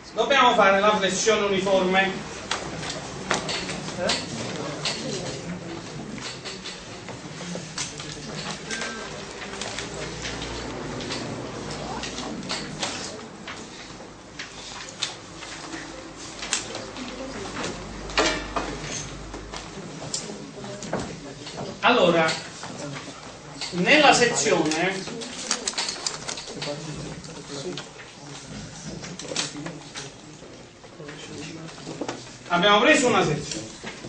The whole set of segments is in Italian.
dobbiamo fare la flessione uniforme. Allora, nella sezione abbiamo preso una sezione,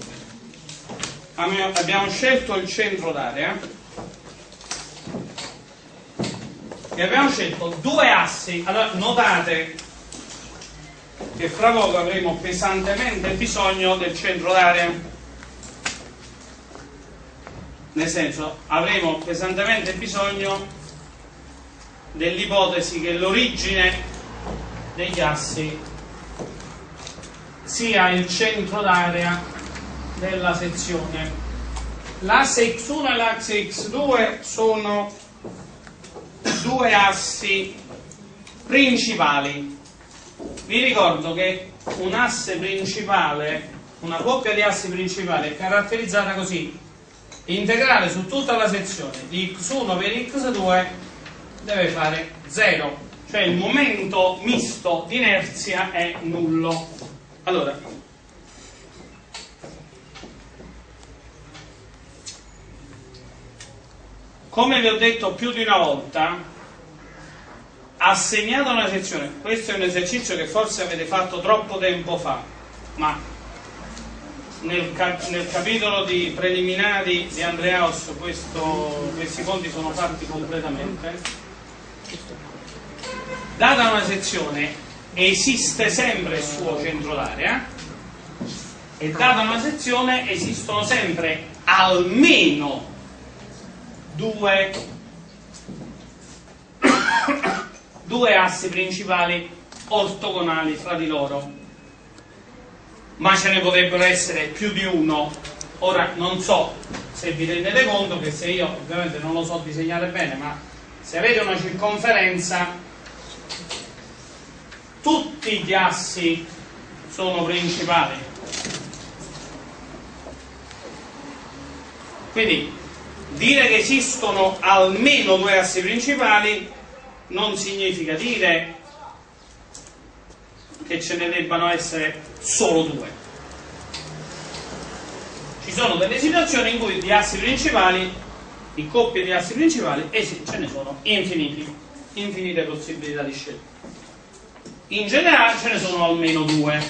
abbiamo scelto il centro d'area e abbiamo scelto due assi. Allora, notate che fra poco avremo pesantemente bisogno del centro d'area. Nel senso, avremo pesantemente bisogno dell'ipotesi che l'origine degli assi sia il centro d'area della sezione. L'asse x1 e l'asse x2 sono due assi principali. Vi ricordo che un asse principale, una coppia di assi principali è caratterizzata così: integrale su tutta la sezione di x1 per x2 deve fare 0, cioè il momento misto di inerzia è nullo. Allora, come vi ho detto più di una volta, assegnata una sezione, questo è un esercizio che forse avete fatto troppo tempo fa, ma nel capitolo di preliminari di Andreaus questi conti sono fatti completamente. Data una sezione esiste sempre il suo centro d'area e data una sezione esistono sempre almeno due assi principali ortogonali fra di loro, ma ce ne potrebbero essere più di uno. Ora non so se vi rendete conto che se io ovviamente non lo so disegnare bene, ma se avete una circonferenza tutti gli assi sono principali, quindi dire che esistono almeno due assi principali non significa dire che ce ne debbano essere solo due. Ci sono delle situazioni in cui di assi principali, di coppie di assi principali, ce ne sono infinite possibilità di scelta. In generale ce ne sono almeno due.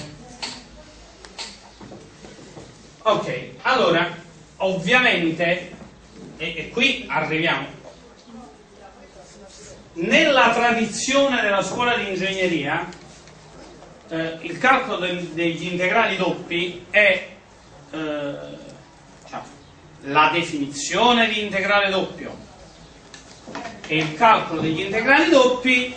Ok, allora ovviamente, e qui arriviamo, nella tradizione della scuola di ingegneria il calcolo degli integrali doppi è la definizione di integrale doppio e il calcolo degli integrali doppi.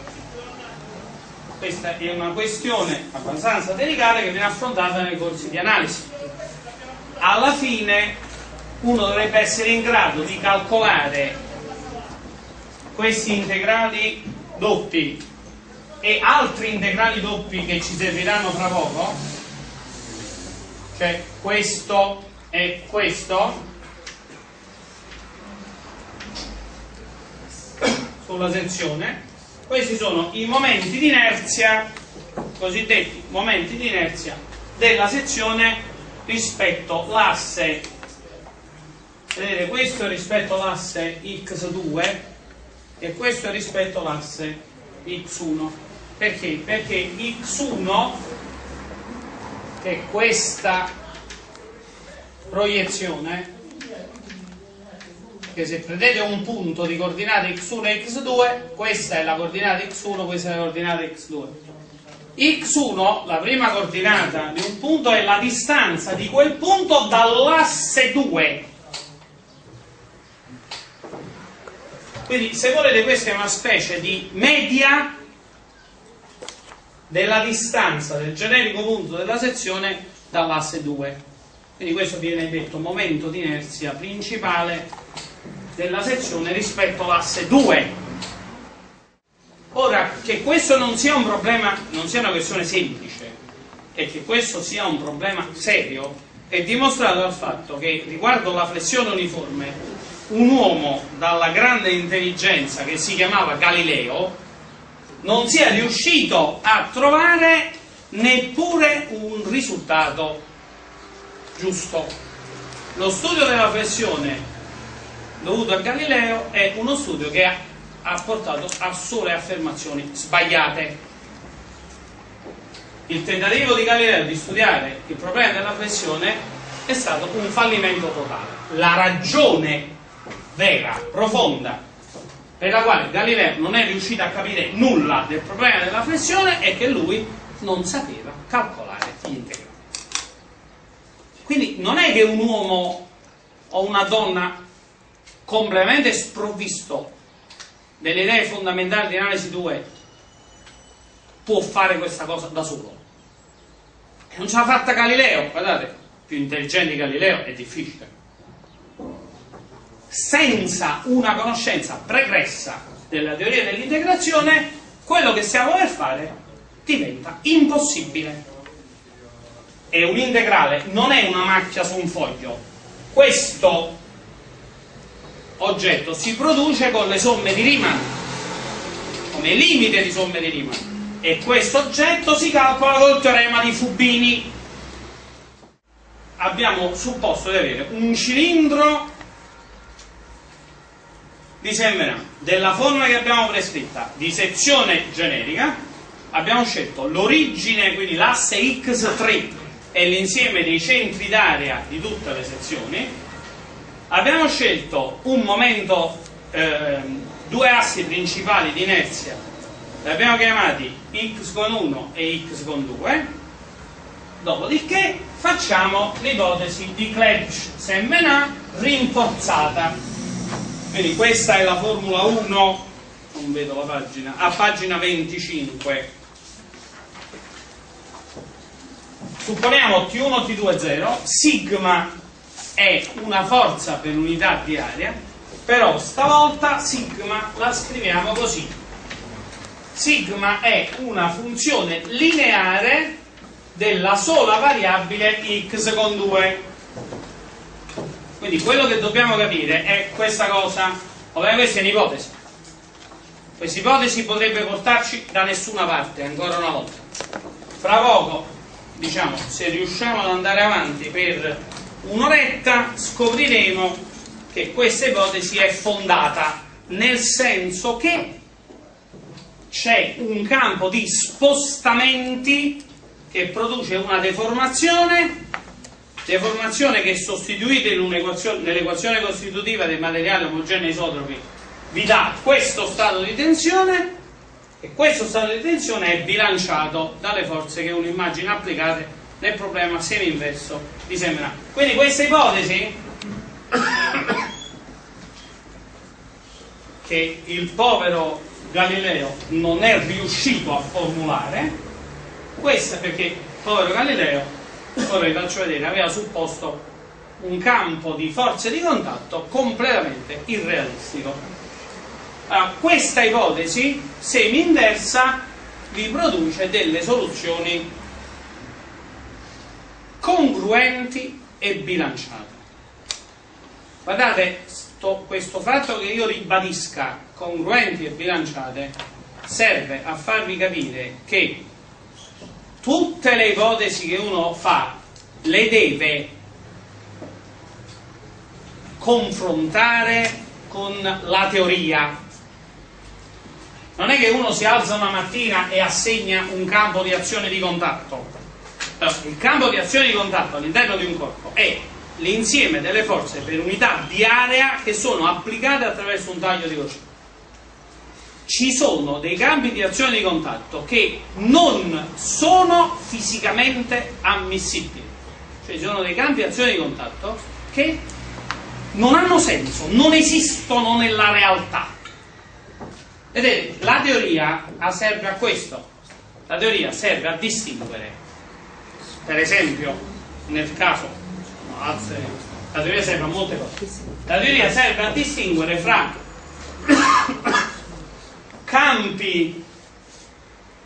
Questa è una questione abbastanza delicata che viene affrontata nei corsi di analisi. Alla fine uno dovrebbe essere in grado di calcolare questi integrali doppi e altri integrali doppi che ci serviranno fra poco, cioè questo e questo, sulla sezione. Questi sono i momenti di inerzia, cosiddetti momenti di inerzia della sezione rispetto all'asse. Vedete, questo è rispetto all'asse x2 e questo è rispetto all'asse x1. Perché? Perché x1, che è questa proiezione, che se prendete un punto di coordinate x1 e x2, questa è la coordinata x1, questa è la coordinata x2. x1, la prima coordinata di un punto, è la distanza di quel punto dall'asse 2. Quindi, se volete, questa è una specie di media della distanza del generico punto della sezione dall'asse 2. Quindi questo viene detto momento di inerzia principale della sezione rispetto all'asse 2. Ora, che questo non sia un problema, non sia una questione semplice, e che questo sia un problema serio, è dimostrato dal fatto che riguardo la flessione uniforme, un uomo dalla grande intelligenza che si chiamava Galileo non sia riuscito a trovare neppure un risultato giusto. Lo studio della flessione dovuto a Galileo è uno studio che ha portato a sole affermazioni sbagliate. Il tentativo di Galileo di studiare il problema della flessione è stato un fallimento totale. La ragione vera, profonda, per la quale Galileo non è riuscito a capire nulla del problema della flessione è che lui non sapeva calcolare gli integrali. Quindi non è che un uomo o una donna completamente sprovvisto delle idee fondamentali di analisi 2 può fare questa cosa da solo. E non ce l'ha fatta Galileo, guardate, più intelligente di Galileo è difficile. Senza una conoscenza pregressa della teoria dell'integrazione, quello che stiamo per fare diventa impossibile. E un integrale non è una macchia su un foglio. Questo oggetto si produce con le somme di Riemann, come limite di somme di Riemann, e questo oggetto si calcola col teorema di Fubini. Abbiamo supposto di avere un cilindro di Semmerin della forma che abbiamo prescritta, di sezione generica. Abbiamo scelto l'origine, quindi l'asse x3 è l'insieme dei centri d'area di tutte le sezioni. Abbiamo scelto un momento, due assi principali di inerzia, li abbiamo chiamati x con 1 e x con 2. Dopodiché facciamo l'ipotesi di Clebsch-Semmerin rinforzata. Quindi questa è la formula 1, non vedo la pagina, a pagina 25. Supponiamo T1, T2, 0, sigma è una forza per unità di area, però stavolta sigma la scriviamo così. Sigma è una funzione lineare della sola variabile x con 2. Quindi quello che dobbiamo capire è questa cosa. Ovviamente questa è un'ipotesi. Questa ipotesi potrebbe portarci da nessuna parte, ancora una volta. Fra poco, diciamo, se riusciamo ad andare avanti per un'oretta, scopriremo che questa ipotesi è fondata, nel senso che c'è un campo di spostamenti che produce una deformazione che è sostituita nell'equazione costitutiva dei materiali omogenei isotropi, vi dà questo stato di tensione, e questo stato di tensione è bilanciato dalle forze che uno immagina applicate nel problema semi-inverso di Semmerin. Quindi questa ipotesi che il povero Galileo non è riuscito a formulare, questa perché il povero Galileo, ora vi faccio vedere, aveva supposto un campo di forze di contatto completamente irrealistico. Allora, questa ipotesi semi-inversa vi produce delle soluzioni congruenti e bilanciate. Guardate, questo fatto che io ribadisca congruenti e bilanciate serve a farvi capire che tutte le ipotesi che uno fa le deve confrontare con la teoria. Non è che uno si alza una mattina e assegna un campo di azione di contatto. Allora, il campo di azione di contatto all'interno di un corpo è l'insieme delle forze per unità di area che sono applicate attraverso un taglio di corsia. Ci sono dei campi di azione di contatto che non sono fisicamente ammissibili, cioè ci sono dei campi di azione di contatto che non hanno senso, non esistono nella realtà. Vedete, la teoria serve a questo. La teoria serve a distinguere, per esempio, nel caso, la teoria serve a molte cose. La teoria serve a distinguere fra campi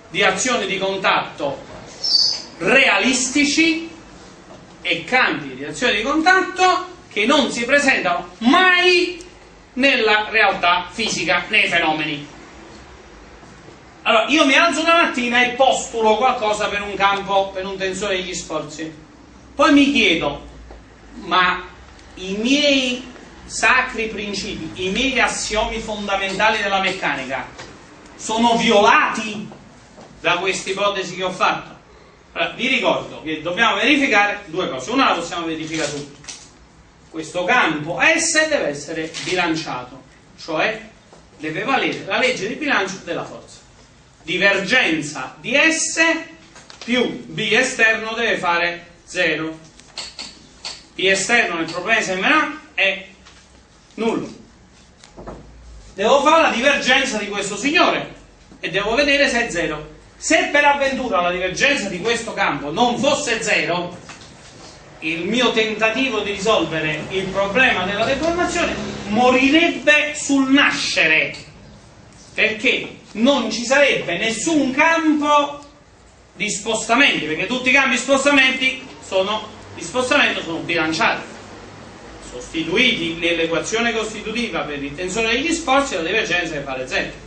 di azioni di contatto realistici e campi di azioni di contatto che non si presentano mai nella realtà fisica, nei fenomeni. Allora, io mi alzo una mattina e postulo qualcosa per un campo, per un tensore degli sforzi. Poi mi chiedo, ma i miei sacri principi, i miei assiomi fondamentali della meccanica sono violati da questa ipotesi che ho fatto? Allora, vi ricordo che dobbiamo verificare due cose. Una la possiamo verificare tutti. Questo campo S deve essere bilanciato, cioè deve valere la legge di bilancio della forza. Divergenza di S più B esterno deve fare 0. B esterno nel problema sembra è nullo. Devo fare la divergenza di questo signore e devo vedere se è 0. Se per avventura la divergenza di questo campo non fosse 0, il mio tentativo di risolvere il problema della deformazione morirebbe sul nascere, perché non ci sarebbe nessun campo di spostamenti, perché tutti i campi di spostamento sono bilanciati, sostituiti nell'equazione costitutiva per il tensore degli sforzi, la divergenza deve fare 0.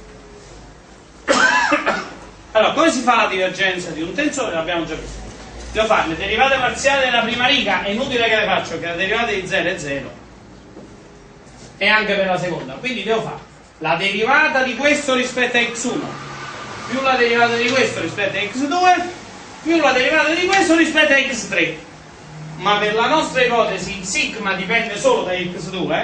Allora, come si fa la divergenza di un tensore? L'abbiamo già visto. Devo fare le derivate parziali della prima riga, è inutile che le faccio, perché la derivata di 0 è 0, e anche per la seconda. Quindi devo fare la derivata di questo rispetto a x1 più la derivata di questo rispetto a x2 più la derivata di questo rispetto a x3. Ma per la nostra ipotesi sigma dipende solo da x2,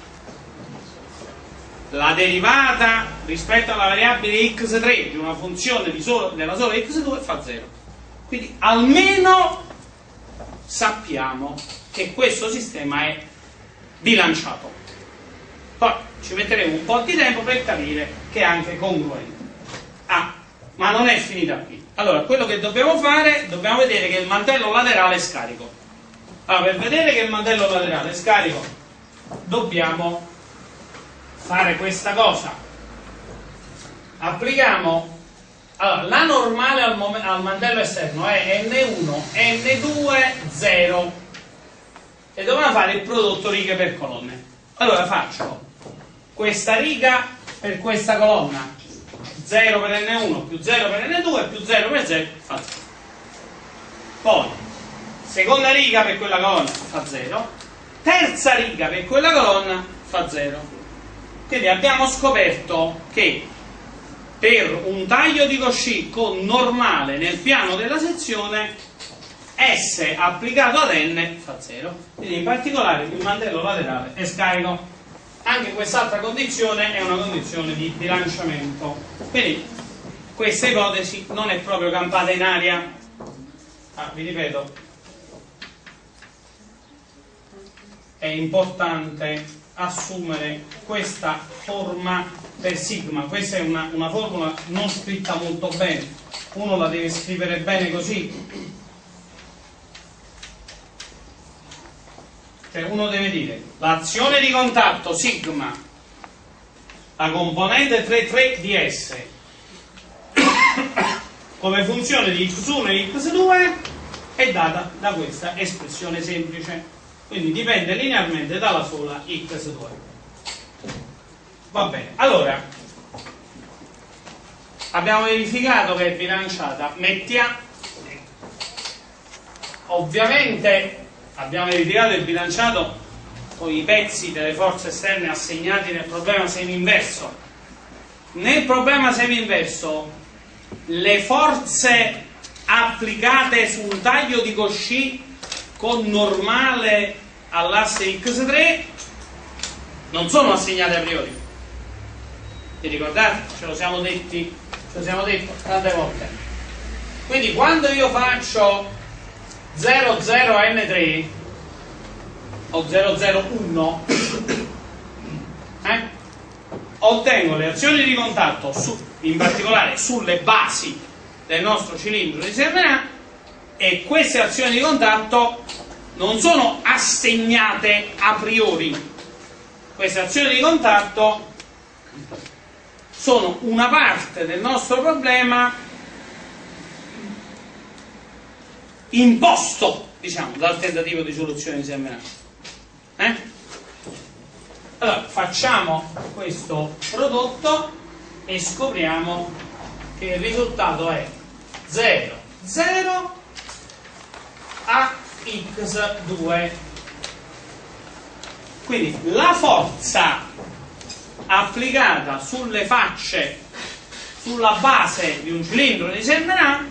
la derivata rispetto alla variabile x3 di una funzione della sola x2 fa 0. Quindi almeno sappiamo che questo sistema è bilanciato. Poi ci metteremo un po' di tempo per capire che è anche congruente. Ma non è finita qui. Allora, quello che dobbiamo fare, dobbiamo vedere che il mantello laterale è scarico. Allora, per vedere che il mantello laterale è scarico, dobbiamo fare questa cosa. Applichiamo, allora, la normale al mantello esterno è N1, N2, 0, e dobbiamo fare il prodotto righe per colonne. Allora faccio questa riga per questa colonna, 0 per N1 più 0 per N2 più 0 per 0 fa 0. Poi seconda riga per quella colonna fa 0, terza riga per quella colonna fa 0. Quindi abbiamo scoperto che per un taglio di Cauchy con normale nel piano della sezione, S applicato ad N fa 0. Quindi in particolare il mantello laterale è scarico. Anche quest'altra condizione è una condizione di bilanciamento. Quindi questa ipotesi non è proprio campata in aria. Vi ripeto, è importante assumere questa forma per sigma. Questa è una formula non scritta molto bene, uno la deve scrivere bene così, cioè uno deve dire l'azione di contatto sigma, la componente 3,3 di S come funzione di x1 e x2 è data da questa espressione semplice. Quindi dipende linearmente dalla sola x2. Va bene, allora abbiamo verificato che è bilanciata. Ovviamente abbiamo verificato che è bilanciato con i pezzi delle forze esterne assegnati nel problema semi-inverso. Nel problema semi-inverso le forze applicate su un taglio di Cauchy con normale all'asse x3 non sono assegnate a priori. Vi ricordate? Ce lo siamo detto tante volte. Quindi quando io faccio 0, 0 n3 o 0, 0, 1 ottengo le azioni di contatto in particolare sulle basi del nostro cilindro di CRA, e queste azioni di contatto non sono assegnate a priori. Queste azioni di contatto sono una parte del nostro problema imposto, diciamo, dal tentativo di soluzione di semplicemente. Allora facciamo questo prodotto e scopriamo che il risultato è 0, 0 a x2. Quindi la forza applicata sulle facce, sulla base di un cilindro di Semmelin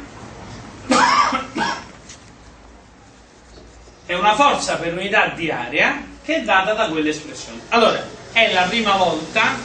è una forza per unità di area che è data da quell'espressione. Allora, è la prima volta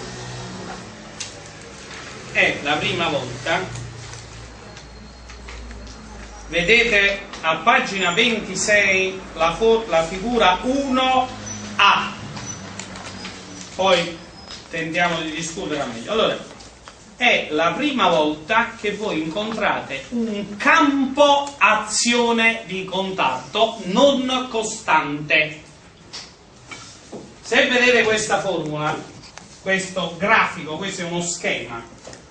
vedete a pagina 26 la figura 1A, poi tentiamo di discutere meglio. Allora, è la prima volta che voi incontrate un campo azione di contatto non costante. Se vedete questa formula, questo grafico, questo è uno schema,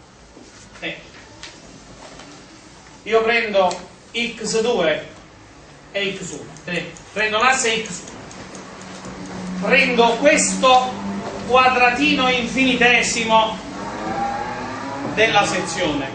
io prendo x2 e x1, prendo l'asse x1, prendo questo quadratino infinitesimo della sezione,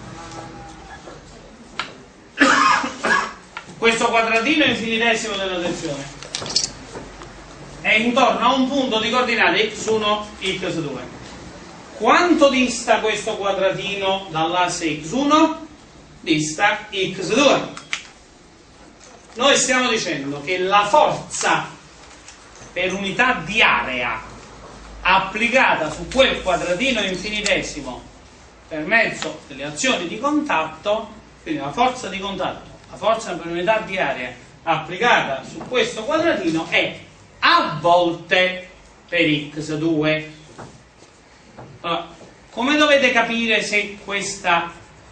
questo quadratino infinitesimo della sezione è intorno a un punto di coordinate x1, x2. Quanto dista questo quadratino dall'asse x1? Dista x2. Noi stiamo dicendo che la forza per unità di area applicata su quel quadratino infinitesimo per mezzo delle azioni di contatto, quindi la forza di contatto, la forza per unità di area applicata su questo quadratino è a volte per x2. Allora, come dovete capire se questa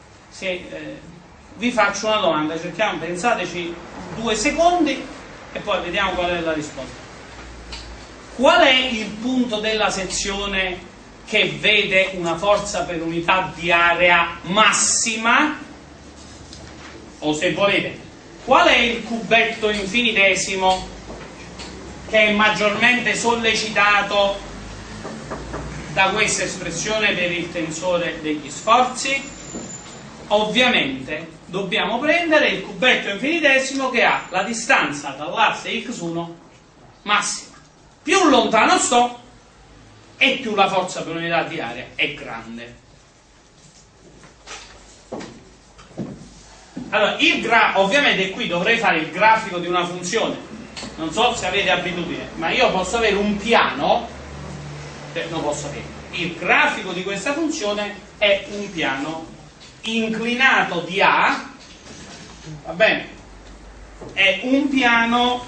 vi faccio una domanda, cerchiamo, pensateci 2 secondi e poi vediamo qual è la risposta. Qual è il punto della sezione che vede una forza per unità di area massima? O se volete, qual è il cubetto infinitesimo che è maggiormente sollecitato da questa espressione per il tensore degli sforzi? Ovviamente dobbiamo prendere il cubetto infinitesimo che ha la distanza dall'asse x1 massima. Più lontano sto e più la forza per unità di area è grande. Allora, ovviamente qui dovrei fare il grafico di una funzione. Non so se avete abitudine, ma io posso avere un piano, non posso avere. Il grafico di questa funzione è un piano inclinato di A, va bene? È un piano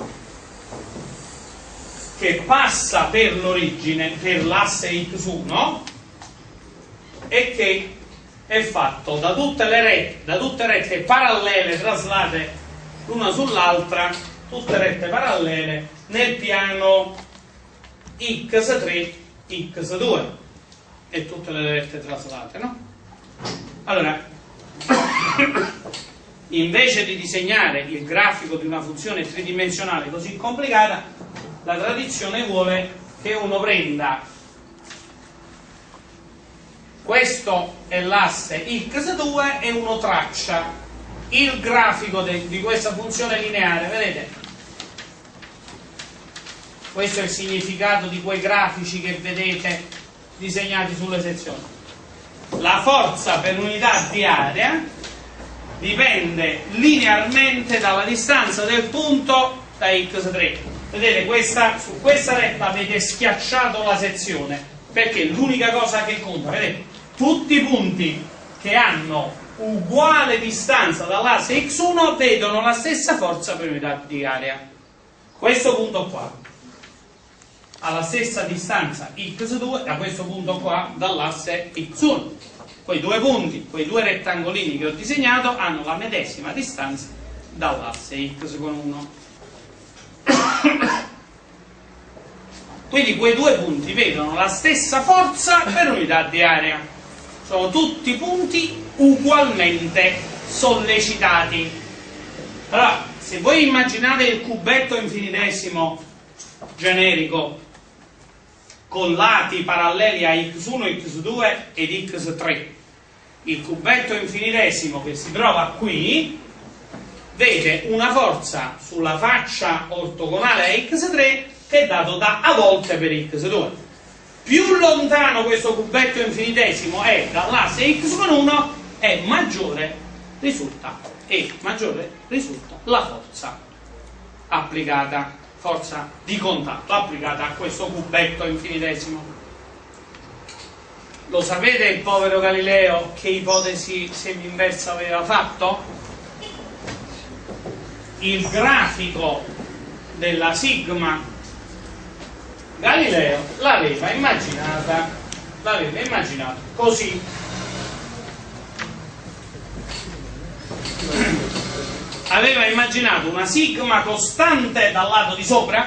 che passa per l'origine, per l'asse x1 e che è fatto da tutte rette parallele traslate l'una sull'altra, tutte rette parallele nel piano x3, x2 e tutte le rette traslate, no? Allora, invece di disegnare il grafico di una funzione tridimensionale così complicata, la tradizione vuole che uno prenda questo è l'asse x2 e uno traccia il grafico di questa funzione lineare, vedete? Questo è il significato di quei grafici che vedete disegnati sulle sezioni. La forza per unità di area dipende linearmente dalla distanza del punto da x3. Vedete, su questa retta avete schiacciato la sezione, perché l'unica cosa che conta, vedete, tutti i punti che hanno uguale distanza dall'asse x1 vedono la stessa forza per unità di area. Questo punto qua ha la stessa distanza x2 da questo punto qua dall'asse x1. Quei due punti, quei due rettangolini che ho disegnato hanno la medesima distanza dall'asse x1. Quindi quei due punti vedono la stessa forza per unità di area. Sono tutti punti ugualmente sollecitati. Allora, se voi immaginate il cubetto infinitesimo generico con lati paralleli a x1, x2 ed x3, il cubetto infinitesimo che si trova qui vede una forza sulla faccia ortogonale a x3 che è dato da a volte per x2. Più lontano questo cubetto infinitesimo è dall'asse x con 1 e maggiore risulta la forza applicata, forza di contatto applicata a questo cubetto infinitesimo. Lo sapete il povero Galileo che ipotesi semi-inversa aveva fatto? Il grafico della sigma Galileo l'aveva immaginata così. Aveva immaginato una sigma costante dal lato di sopra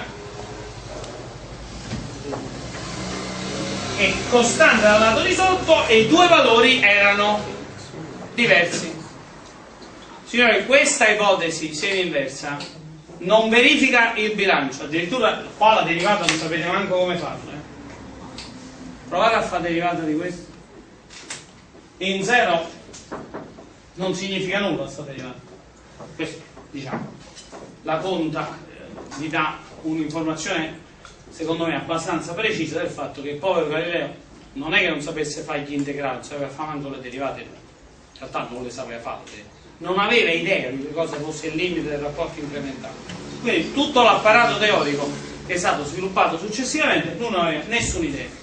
e costante dal lato di sotto, e i due valori erano diversi. Signori, questa ipotesi semi-inversa non verifica il bilancio, addirittura qua la derivata non sapete manco come farla. Provate a fare derivata di questo. In zero non significa nulla sta derivata. Questo, diciamo, la conta vi dà un'informazione secondo me abbastanza precisa del fatto che il povero Galileo non è che non sapesse fare gli integrali, non sapeva fare manco le derivate, in realtà non le sapeva fare, non aveva idea di che cosa fosse il limite del rapporto incrementale. Quindi tutto l'apparato teorico che è stato sviluppato successivamente non aveva nessuna idea.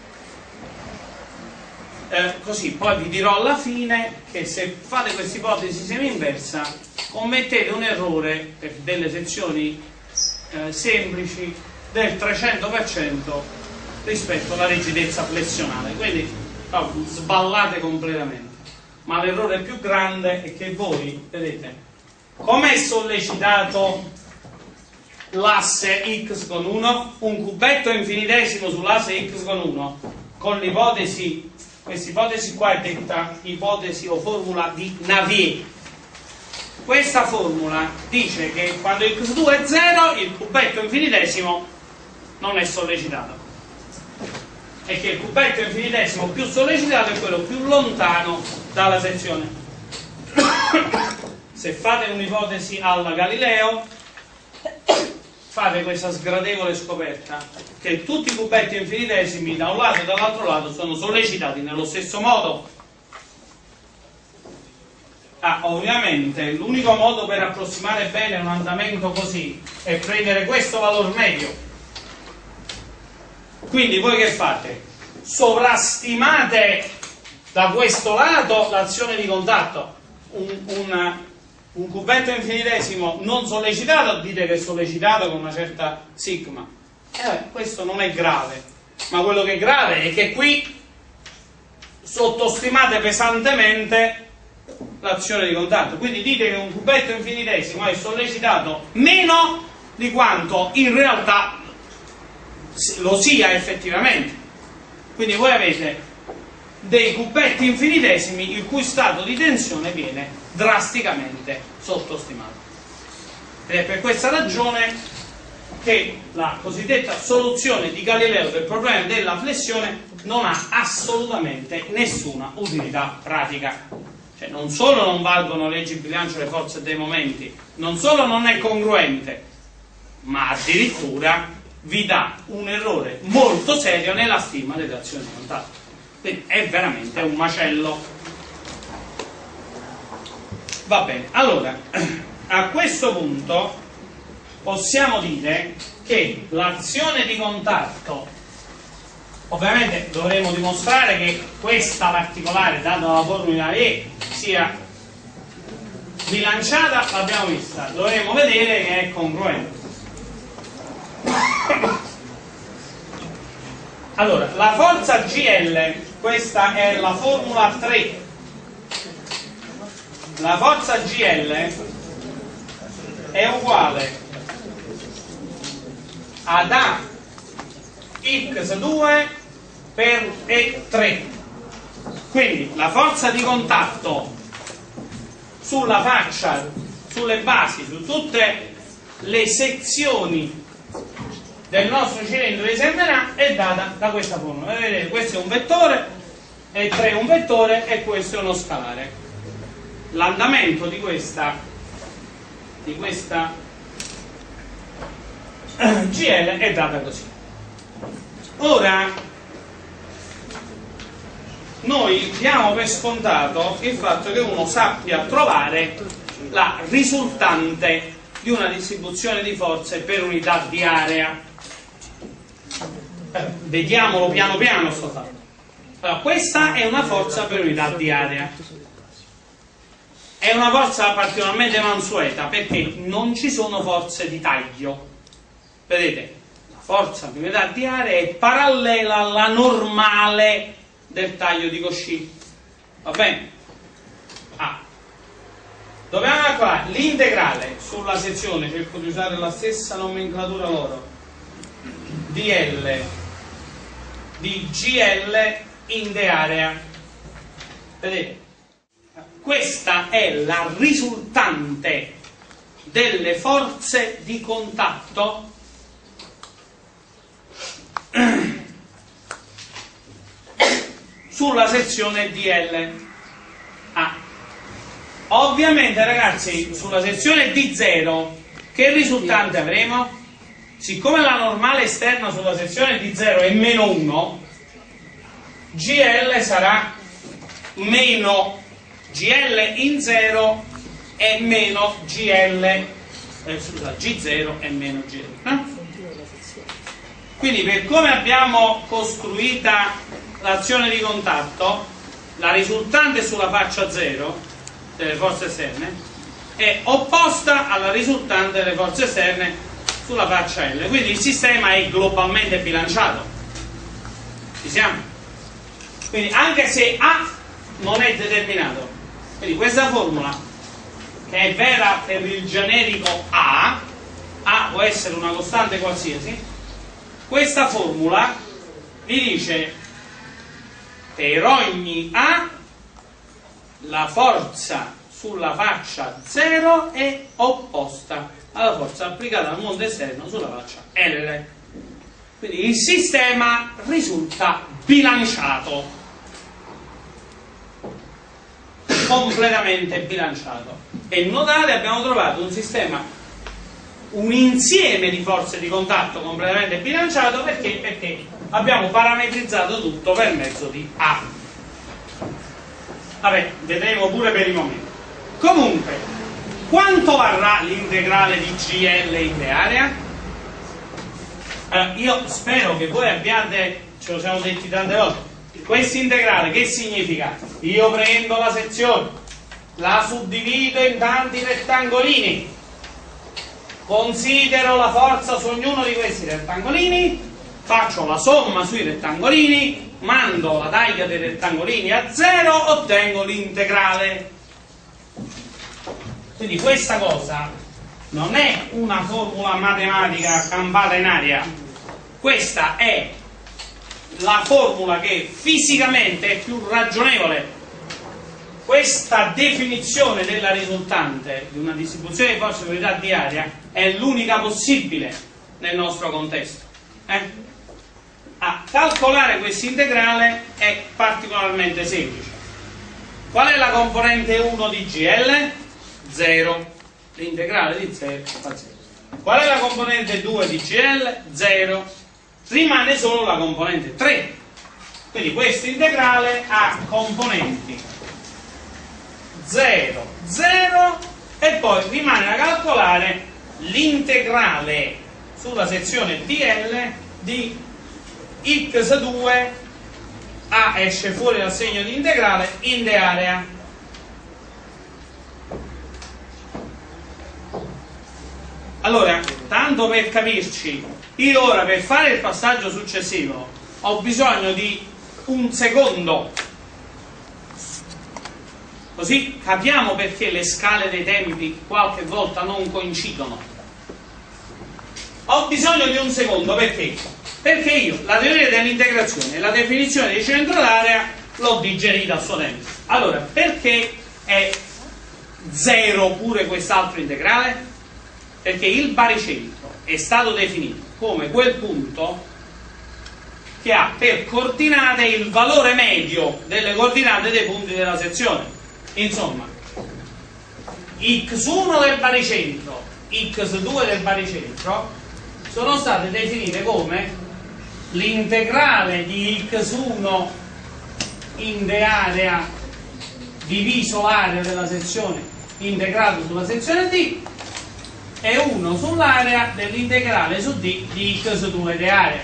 Così poi vi dirò alla fine che se fate questa ipotesi semi-inversa commettete un errore per delle sezioni semplici del 300% rispetto alla rigidezza flessionale, quindi sballate completamente. Ma l'errore più grande è che voi, vedete, come è sollecitato l'asse x con 1? Un cubetto infinitesimo sull'asse x con 1, con l'ipotesi, questa ipotesi qua è detta ipotesi o formula di Navier. Questa formula dice che quando x2 è 0 il cubetto infinitesimo non è sollecitato, e che il cubetto infinitesimo più sollecitato è quello più lontano dalla sezione. Se fate un'ipotesi alla Galileo fate questa sgradevole scoperta che tutti i cubetti infinitesimi da un lato e dall'altro lato sono sollecitati nello stesso modo. Ovviamente l'unico modo per approssimare bene un andamento così è prendere questo valore medio. Quindi voi che fate? Sovrastimate da questo lato l'azione di contatto. Un cubetto infinitesimo non sollecitato dite che è sollecitato con una certa sigma. Questo non è grave, ma quello che è grave è che qui sottostimate pesantemente l'azione di contatto. Quindi dite che un cubetto infinitesimo è sollecitato meno di quanto in realtà lo sia effettivamente. Quindi voi avete dei cubetti infinitesimi il cui stato di tensione viene drasticamente sottostimato. Ed è per questa ragione che la cosiddetta soluzione di Galileo del problema della flessione non ha assolutamente nessuna utilità pratica. Cioè, non solo non valgono leggi di bilancio delle forze e dei momenti, non solo non è congruente, ma addirittura vi dà un errore molto serio nella stima delle azioni di contatto. Quindi è veramente un macello. Va bene, allora a questo punto possiamo dire che l'azione di contatto, ovviamente dovremo dimostrare che questa particolare data dalla formula E sia bilanciata, l'abbiamo vista, dovremo vedere che è congruente. Allora, la forza GL, questa è la formula 3, la forza GL è uguale ad A x2 per E3. Quindi la forza di contatto sulla faccia sulle basi, su tutte le sezioni del nostro cilindro di Saint-Venant è data da questa formula. Vedete, questo è un vettore, e 3 è un vettore e questo è uno scalare. L'andamento di questa GL è data così. Ora noi diamo per scontato il fatto che uno sappia trovare la risultante di una distribuzione di forze per unità di area. Vediamolo piano piano sto fatto. Allora, questa è una forza per unità di area. È una forza particolarmente mansueta perché non ci sono forze di taglio. Vedete, la forza per unità di area è parallela alla normale del taglio di Cauchy. Va bene? Dobbiamo calcolare l'integrale sulla sezione, cerco di usare la stessa nomenclatura loro, dl di GL in de area. Vedete? Questa è la risultante delle forze di contatto sulla sezione DL. Ovviamente ragazzi, sulla sezione D0 che risultante avremo? Siccome la normale esterna sulla sezione D0 è meno 1, GL sarà meno GL in 0 e meno GL, G0 e meno GL. Quindi per come abbiamo costruita l'azione di contatto, la risultante sulla faccia 0 delle forze esterne è opposta alla risultante delle forze esterne sulla faccia L, quindi il sistema è globalmente bilanciato. Ci siamo? Quindi anche se A non è determinato, quindi questa formula che è vera per il generico A può essere una costante qualsiasi, questa formula vi dice per ogni A la forza sulla faccia 0 è opposta alla forza applicata al mondo esterno sulla faccia L. Quindi il sistema risulta bilanciato, completamente bilanciato. E notate, abbiamo trovato un sistema, un insieme di forze di contatto completamente bilanciato perché abbiamo parametrizzato tutto per mezzo di A. Vabbè, vedremo pure per il momento. Comunque, quanto varrà l'integrale di GL in de area? Allora, io spero che voi abbiate, ce lo siamo detti tante volte, questo integrale che significa? Io prendo la sezione, la suddivido in tanti rettangolini, considero la forza su ognuno di questi rettangolini, faccio la somma sui rettangolini, mando la taglia dei rettangolini a 0, ottengo l'integrale. Quindi questa cosa non è una formula matematica campata in aria, questa è la formula che fisicamente è più ragionevole. Questa definizione della risultante di una distribuzione di forze per unità di area è l'unica possibile nel nostro contesto. A calcolare questo integrale è particolarmente semplice. Qual è la componente 1 di GL? 0. L'integrale di 0 fa 0. Qual è la componente 2 di GL? 0. Rimane solo la componente 3. Quindi questo integrale ha componenti 0, 0 e poi rimane da calcolare l'integrale sulla sezione DL di x2, A esce fuori dal segno di integrale, in de area. Allora, tanto per capirci, io ora per fare il passaggio successivo ho bisogno di un secondo, così capiamo perché le scale dei tempi qualche volta non coincidono. Ho bisogno di un secondo perché? Perché io la teoria dell'integrazione e la definizione di centro d'area l'ho digerita a suo tempo. Allora, perché è 0 pure quest'altro integrale? Perché il baricentro è stato definito come quel punto che ha per coordinate il valore medio delle coordinate dei punti della sezione. Insomma, x1 del baricentro, x2 del baricentro sono state definite come l'integrale di x1 in de area diviso l'area della sezione integrato sulla sezione D e 1 sull'area dell'integrale su D di x2 de area.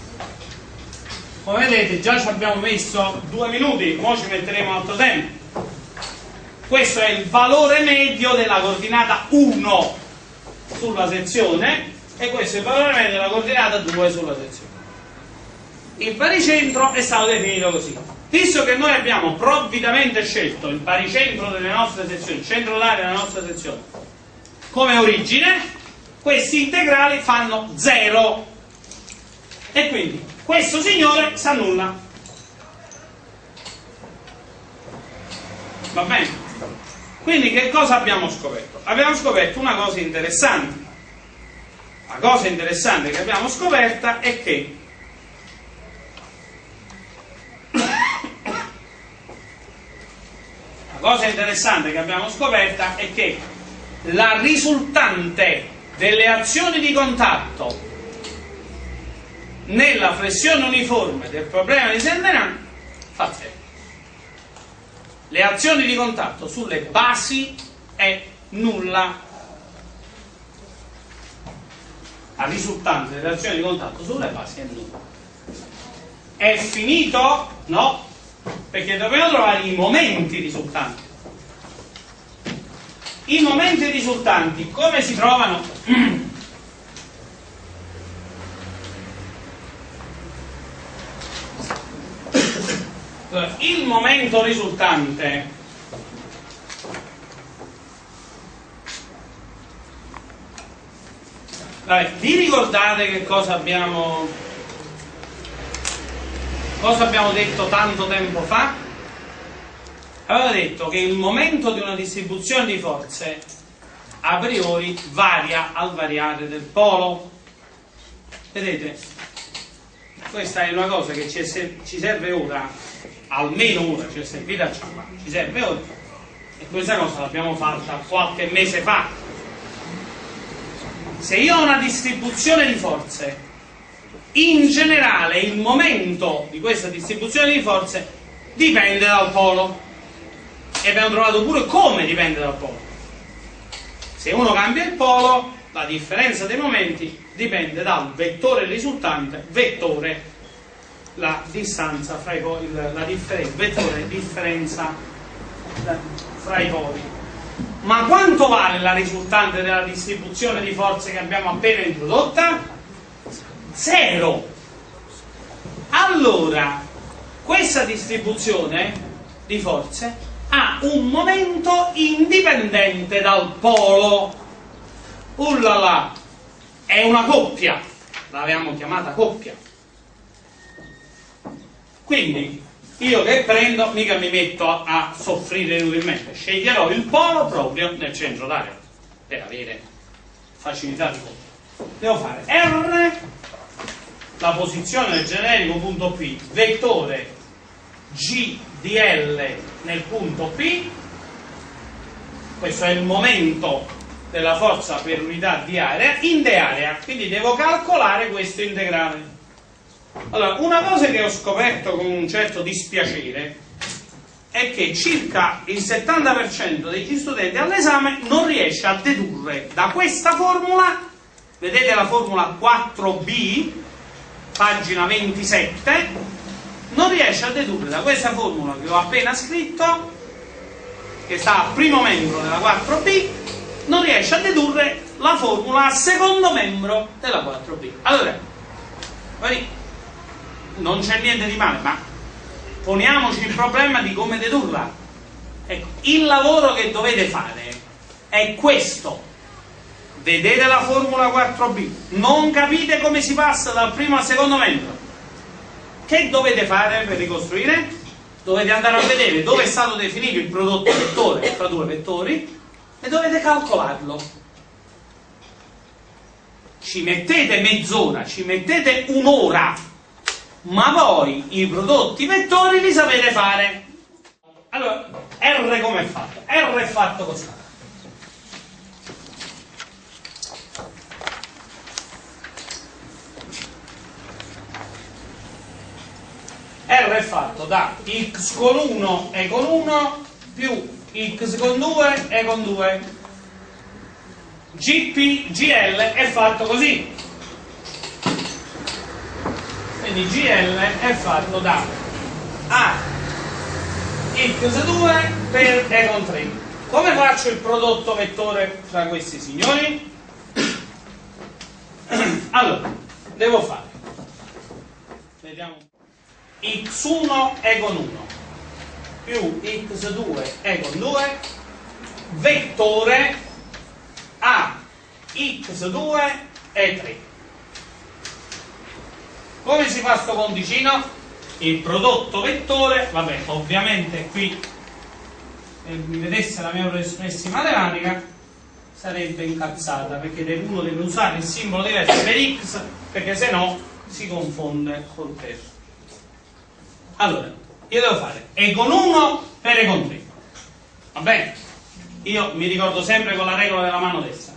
Come vedete già ci abbiamo messo 2 minuti, ora ci metteremo altro tempo. Questo è il valore medio della coordinata 1 sulla sezione e questo è il valore medio della coordinata 2 sulla sezione. Il baricentro è stato definito così. Visto che noi abbiamo provvidamente scelto il baricentro delle nostre sezioni, il centro d'area della nostra sezione, come origine, questi integrali fanno 0 e quindi questo signore si annulla. Va bene? Quindi che cosa abbiamo scoperto? Abbiamo scoperto una cosa interessante. La cosa interessante che abbiamo scoperta è che la risultante delle azioni di contatto nella flessione uniforme del problema di Senderan fa 0. Le azioni di contatto sulle basi è nulla. La risultante delle azioni di contatto sulle basi è nulla. È finito? No, perché dobbiamo trovare i momenti risultanti. I momenti risultanti come si trovano? Il momento risultante vi ricordate che cosa abbiamo detto tanto tempo fa? Aveva detto che il momento di una distribuzione di forze a priori varia al variare del polo. Vedete? Questa è una cosa che ci serve ora, almeno ora ci è servita, ci serve ora, e questa cosa l'abbiamo fatta qualche mese fa. Se io ho una distribuzione di forze, in generale il momento di questa distribuzione di forze dipende dal polo, e abbiamo trovato pure come dipende dal polo. Se uno cambia il polo, la differenza dei momenti dipende dal vettore risultante, vettore la distanza fra i poli, vettore differenza fra i poli. Ma quanto vale la risultante della distribuzione di forze che abbiamo appena introdotta? 0. Allora, questa distribuzione di forze ha un momento indipendente dal polo. Ullala, è una coppia, l'avevamo chiamata coppia. Quindi io che prendo, mica mi metto a soffrire inutilmente, sceglierò il polo proprio nel centro d'area per avere facilità di conto. Devo fare R, la posizione del generico punto P, vettore G di L nel punto P, questo è il momento della forza per unità di area in de area, quindi devo calcolare questo integrale. Allora, una cosa che ho scoperto con un certo dispiacere è che circa il 70% degli studenti all'esame non riesce a dedurre da questa formula, vedete la formula 4b, pagina 27, non riesce a dedurre da questa formula che ho appena scritto, che sta al primo membro della 4b, non riesce a dedurre la formula al secondo membro della 4b. Allora, non c'è niente di male, ma poniamoci il problema di come dedurla. Ecco, il lavoro che dovete fare è questo: vedete la formula 4b, non capite come si passa dal primo al secondo membro. Che dovete fare per ricostruire? Dovete andare a vedere dove è stato definito il prodotto vettore tra due vettori e dovete calcolarlo. Ci mettete mezz'ora, ci mettete un'ora, ma voi i prodotti vettori li sapete fare. Allora, R come è fatto? R è fatto così. R è fatto da x con 1 e con 1 più x con 2 e con 2. GL è fatto così. Quindi GL è fatto da A x2 per E con 3. Come faccio il prodotto vettore tra questi signori? Allora, devo fare, vediamo, x1 E con 1 più x2 E con 2 vettore A x2 e 3. Come si fa sto conticino? Il prodotto vettore, vabbè, ovviamente qui se mi vedesse la mia professoressa matematica sarebbe incazzata, perché uno deve usare il simbolo diverso per x, perché se no si confonde col testo. Allora, io devo fare E con 1 per E con 3, va bene? Io mi ricordo sempre con la regola della mano destra.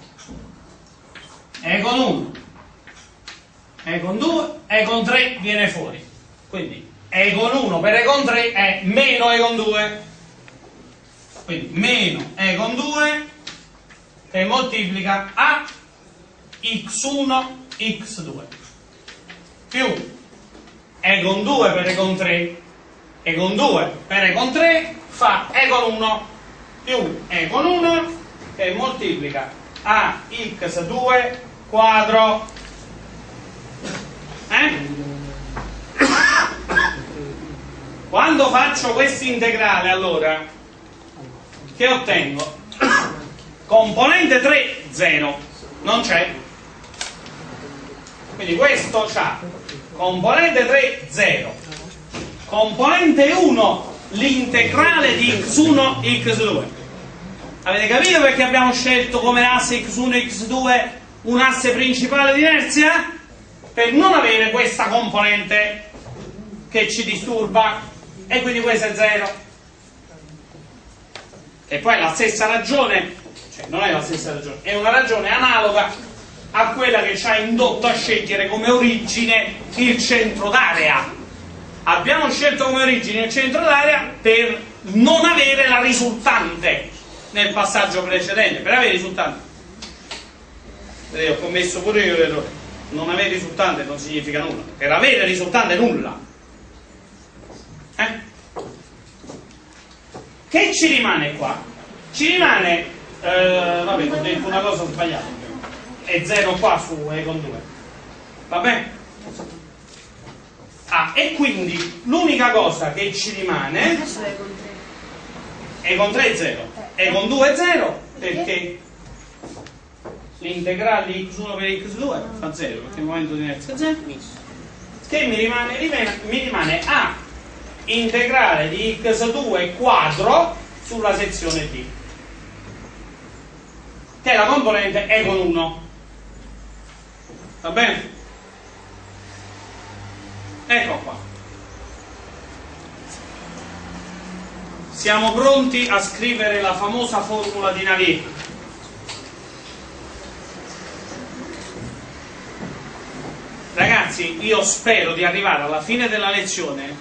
E con 1, E con 2, E con 3 viene fuori. Quindi E con 1 per E con 3 è meno E con 2. Quindi meno E con 2 che moltiplica a x1 x2 più E con 2 per E con 3. E con 2 per E con 3 fa E con 1 più E con 1 che moltiplica a x2 quadro. Quando faccio questo integrale, allora, che ottengo? Componente 3, 0, non c'è. Quindi questo c'ha componente 3, 0. Componente 1, l'integrale di x1, x2. Avete capito perché abbiamo scelto come asse x1 e x2 un asse principale di inerzia? Per non avere questa componente che ci disturba, e quindi questo è 0. E poi la stessa ragione, cioè non è la stessa ragione, è una ragione analoga a quella che ci ha indotto a scegliere come origine il centro d'area. Abbiamo scelto come origine il centro d'area per non avere la risultante nel passaggio precedente. Per avere risultante, vedete, ho commesso pure io l'errore. Non avere risultante non significa nulla. Per avere risultante nulla. Che ci rimane qua? Ci rimane, vabbè, ho detto una cosa sbagliata, è 0 qua su E con 2, va bene? E quindi l'unica cosa che ci rimane, E con 3 è 0, E con 2 è 0, perché l'integrale di x1 per x2 fa 0, perché il momento di inerzia è 0. Che mi rimane? Mi rimane A integrale di x2 quadro sulla sezione D, che è la componente E con 1, va bene? Ecco qua. Siamo pronti a scrivere la famosa formula di Navier. Ragazzi, io spero di arrivare alla fine della lezione,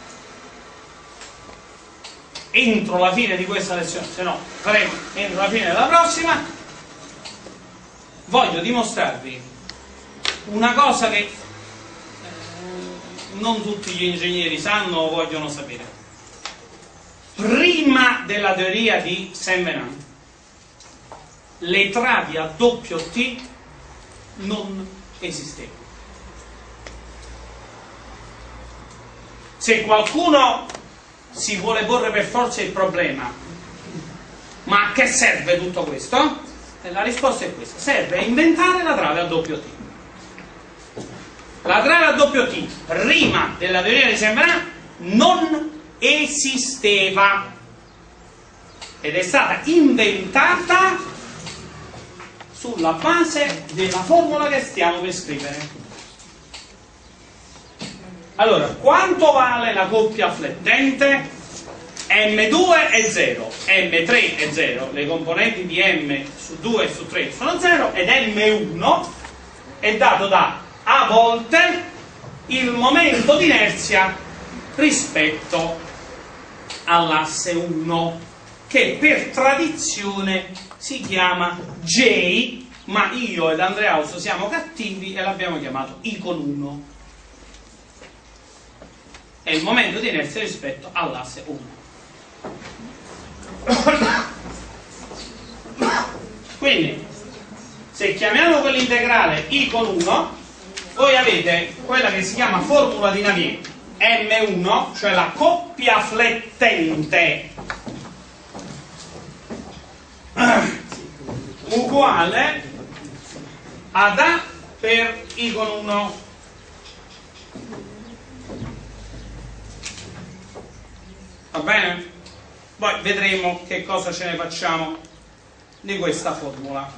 entro la fine di questa lezione, se no faremo entro la fine della prossima. Voglio dimostrarvi una cosa che non tutti gli ingegneri sanno o vogliono sapere. Prima della teoria di Saint-Venant, le travi a doppio T non esistevano. Se qualcuno si vuole porre per forza il problema, ma a che serve tutto questo? E la risposta è questa: serve a inventare la trave a doppio T. La trave a doppio T prima della teoria di Saint-Venant non esisteva. ed è stata inventata sulla base della formula che stiamo per scrivere. Allora, quanto vale la coppia flettente? M2 è 0, M3 è 0, le componenti di M su 2 e su 3 sono 0, ed M1 è dato da A volte il momento di inerzia rispetto all'asse 1, che per tradizione si chiama J, ma io ed Andreauso siamo cattivi e l'abbiamo chiamato I con 1. È il momento di inerzia rispetto all'asse 1. Quindi, se chiamiamo quell'integrale I con 1, voi avete quella che si chiama formula di Navier, M1, cioè la coppia flettente, uguale ad A per I con 1. Va bene? Poi vedremo che cosa ce ne facciamo di questa formula.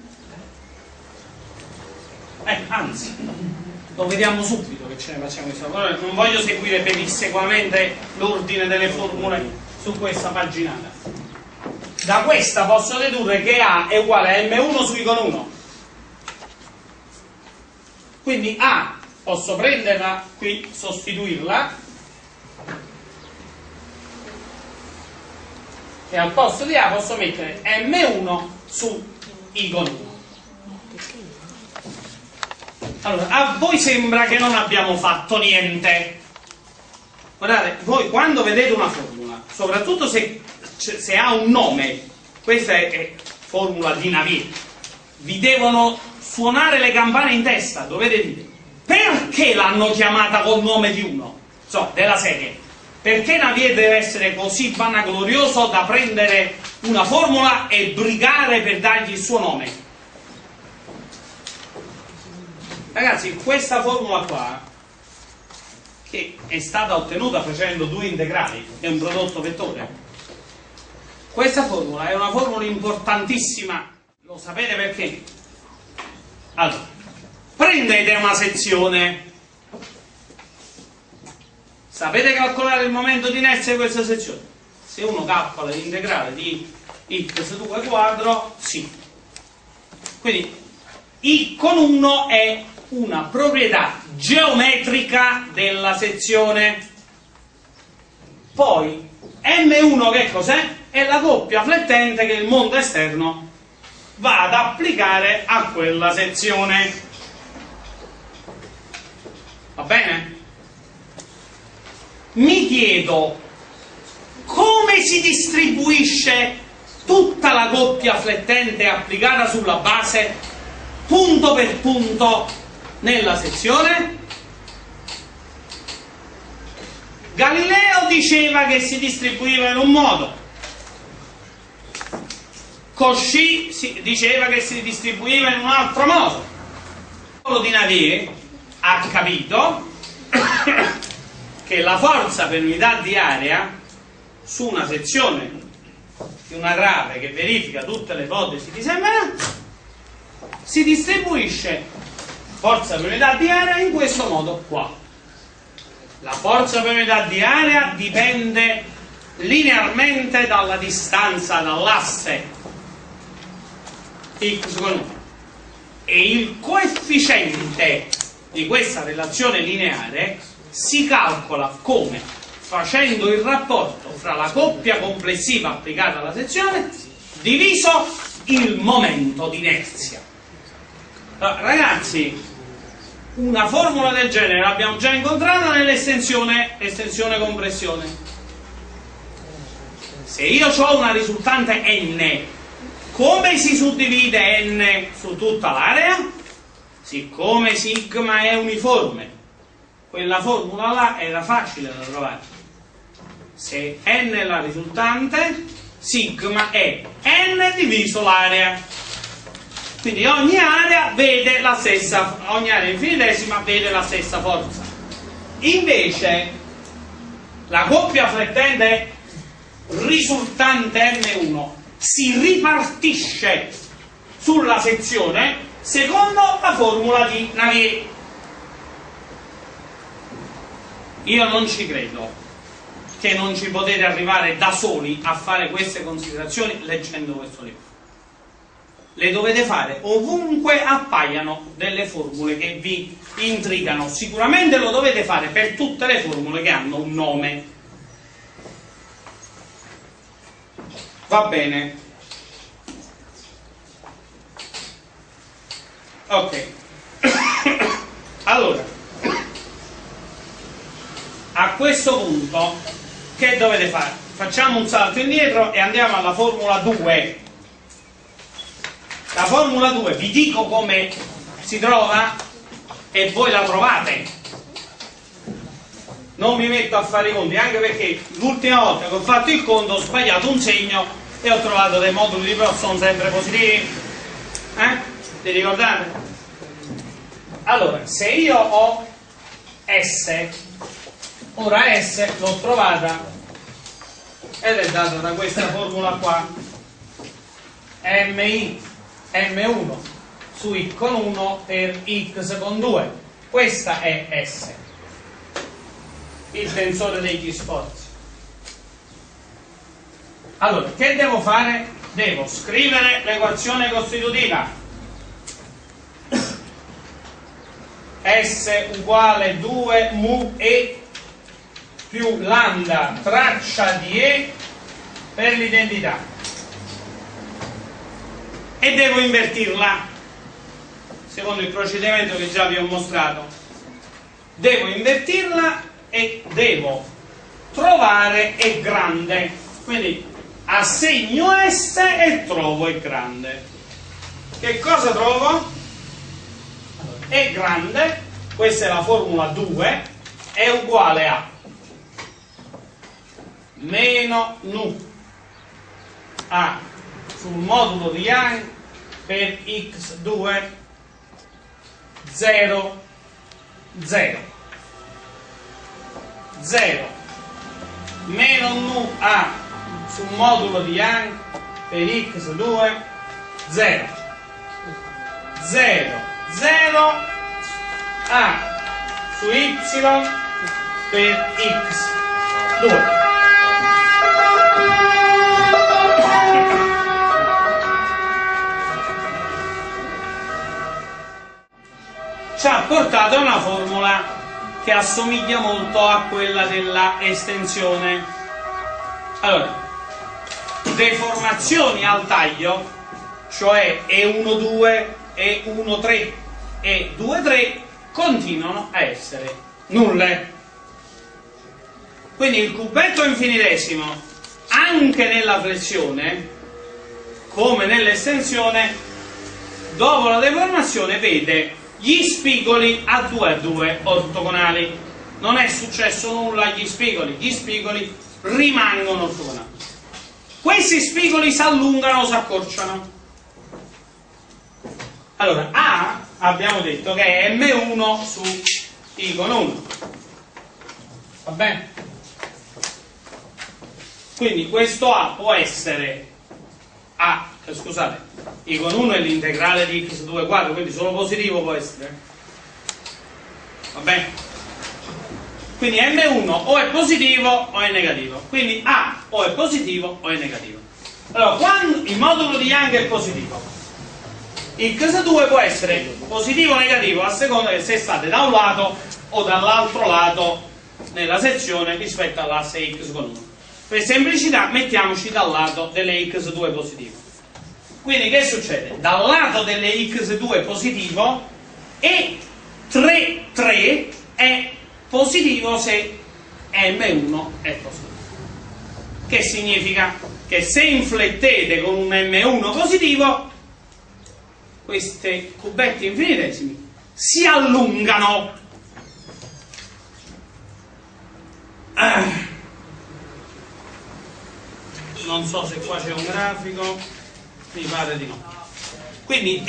Anzi, lo vediamo subito che ce ne facciamo di questa formula. Non voglio seguire pedissequamente l'ordine delle formule su questa paginata. Da questa posso dedurre che A è uguale a M1 su I con 1. Quindi A posso prenderla qui, sostituirla, e al posto di A posso mettere M1 su I con 1. Allora, a voi sembra che non abbiamo fatto niente. Guardate, voi quando vedete una formula, soprattutto se ha un nome, questa è formula di Navier, vi devono suonare le campane in testa, dovete dire perché l'hanno chiamata col nome di uno, della serie. Perché Navier deve essere così vanaglorioso da prendere una formula e brigare per dargli il suo nome? Ragazzi, questa formula qua, che è stata ottenuta facendo due integrali, è un prodotto vettore, questa formula è una formula importantissima. Lo sapete perché? Allora, prendete una sezione. Sapete calcolare il momento di inerzia di questa sezione? Se uno calcola l'integrale di x2 quadro, sì. Quindi I con 1 è una proprietà geometrica della sezione. Poi M1 che cos'è? È la coppia flettente che il mondo esterno va ad applicare a quella sezione. Va bene? Mi chiedo come si distribuisce tutta la coppia flettente applicata sulla base punto per punto nella sezione. Galileo diceva che si distribuiva in un modo, Cauchy diceva che si distribuiva in un altro modo. Il di Navier ha capito che la forza per unità di area su una sezione di una trave che verifica tutte le ipotesi di Semmelin si distribuisce forza per unità di area in questo modo qua. La forza per unità di area dipende linearmente dalla distanza dall'asse x con 1 e il coefficiente di questa relazione lineare si calcola come? Facendo il rapporto fra la coppia complessiva applicata alla sezione diviso il momento di inerzia. Allora, ragazzi, una formula del genere l'abbiamo già incontrata nell'estensione compressione. Se io ho una risultante n, come si suddivide n su tutta l'area? Siccome sigma è uniforme, quella formula là era facile da trovare. Se n è la risultante, sigma è n diviso l'area. Quindi ogni area vede la stessa, ogni area infinitesima vede la stessa forza. Invece la coppia flettente risultante M1 si ripartisce sulla sezione secondo la formula di Navier. Io non ci credo che non ci potete arrivare da soli a fare queste considerazioni leggendo questo libro. Le dovete fare ovunque appaiano delle formule che vi intrigano. Sicuramente lo dovete fare per tutte le formule che hanno un nome. Va bene. Ok. Allora, a questo punto che dovete fare? Facciamo un salto indietro e andiamo alla formula 2. La formula 2 vi dico come si trova e voi la trovate. Non mi metto a fare i conti, anche perché l'ultima volta che ho fatto il conto ho sbagliato un segno e ho trovato dei moduli di Poisson sempre positivi. Vi ricordate? Allora, se io ho S, ora S l'ho trovata ed è data da questa formula qua, MI M1 su I con 1 per X con 2. Questa è S, il tensore degli sforzi. Allora, che devo fare? Devo scrivere l'equazione costitutiva. S uguale 2 mu E più lambda traccia di E per l'identità. E devo invertirla secondo il procedimento che già vi ho mostrato. Devo invertirla e devo trovare E grande, quindi assegno S e trovo E grande. Che cosa trovo? E grande, questa è la formula 2, è uguale a meno nu a sul modulo di Young per x2 0 0 0 meno nu a sul modulo di Young per x2 0 0 0 a su y per x2. Ci ha portato a una formula che assomiglia molto a quella della estensione. Allora, deformazioni al taglio, cioè E1,2, E1,3 e 2,3 continuano a essere nulle. Quindi il cubetto infinitesimo, anche nella flessione, come nell'estensione, dopo la deformazione vede gli spigoli a 2 ortogonali. Non è successo nulla agli spigoli, gli spigoli rimangono ortogonali. Questi spigoli si allungano o si accorciano. Allora, A abbiamo detto che è M1 su I con 1. Va bene? Quindi questo A può essere A, scusate, I con 1 è l'integrale di x2 quadro, quindi solo positivo può essere. Va bene? Quindi M1 o è positivo o è negativo. Quindi A o è positivo o è negativo. Allora, quando il modulo di Young è positivo, x2 può essere positivo o negativo a seconda che se state da un lato o dall'altro lato nella sezione rispetto all'asse x con 1. Per semplicità mettiamoci dal lato delle x2 positivo. Quindi che succede? Dal lato delle x2 positivo E 3 è positivo se M1 è positivo. Che significa? Che se inflettete con un M1 positivo, questi cubetti infinitesimi si allungano. Non so se qua c'è un grafico, mi pare di no. Quindi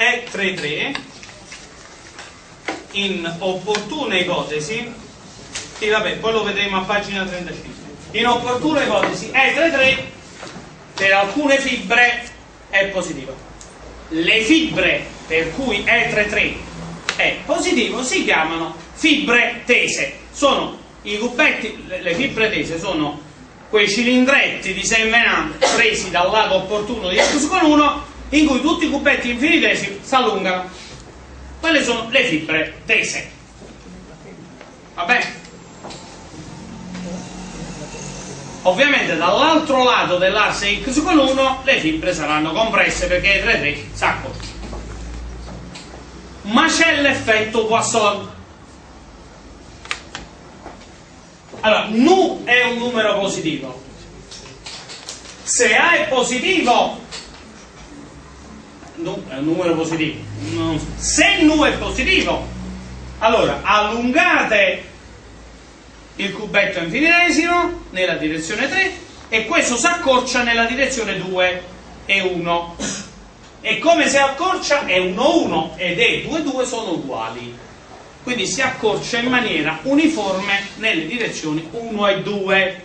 E33 in opportune ipotesi Sì, vabbè, poi lo vedremo a pagina 35. In opportuna ipotesi E33 per alcune fibre è positivo. Le fibre per cui E33 è positivo si chiamano fibre tese. Sono i cubetti, le fibre tese sono quei cilindretti di Semmenant presi dal lato opportuno di x con 1 in cui tutti i cubetti infinitesimi si allungano. Quelle sono le fibre tese. Va bene? Ovviamente dall'altro lato dell'asse x con 1 le fibre saranno compresse perché E33 si accorcia. Ma c'è l'effetto Poisson. Allora, nu è un numero positivo. Se A è positivo, nu è un numero positivo. Se nu è positivo, allora allungate il cubetto infinitesimo nella direzione 3 e questo si accorcia nella direzione 2 e 1. E come si accorcia? È 1, 1 ed è 2, 2 sono uguali. Quindi si accorcia in maniera uniforme nelle direzioni 1 e 2.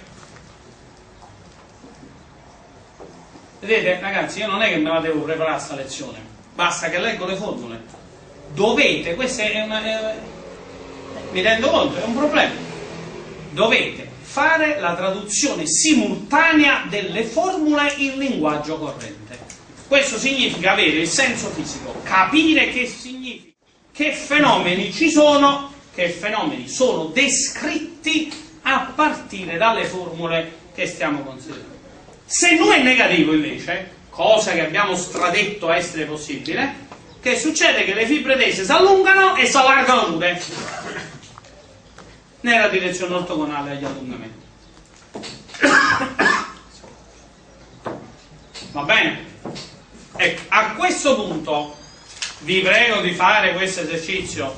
Vedete ragazzi, io non è che me la devo preparare sta lezione, basta che leggo le formule. Dovete, questa è una... mi rendo conto, è un problema. Dovete fare la traduzione simultanea delle formule in linguaggio corrente. Questo significa avere il senso fisico, capire che significa, che fenomeni ci sono, che fenomeni sono descritti a partire dalle formule che stiamo considerando. Se nu è negativo invece, cosa che abbiamo stradetto essere possibile, che succede che le fibre tese si allungano e si allargano pure nella direzione ortogonale agli allungamenti. Va bene? Ecco, a questo punto vi prego di fare questo esercizio.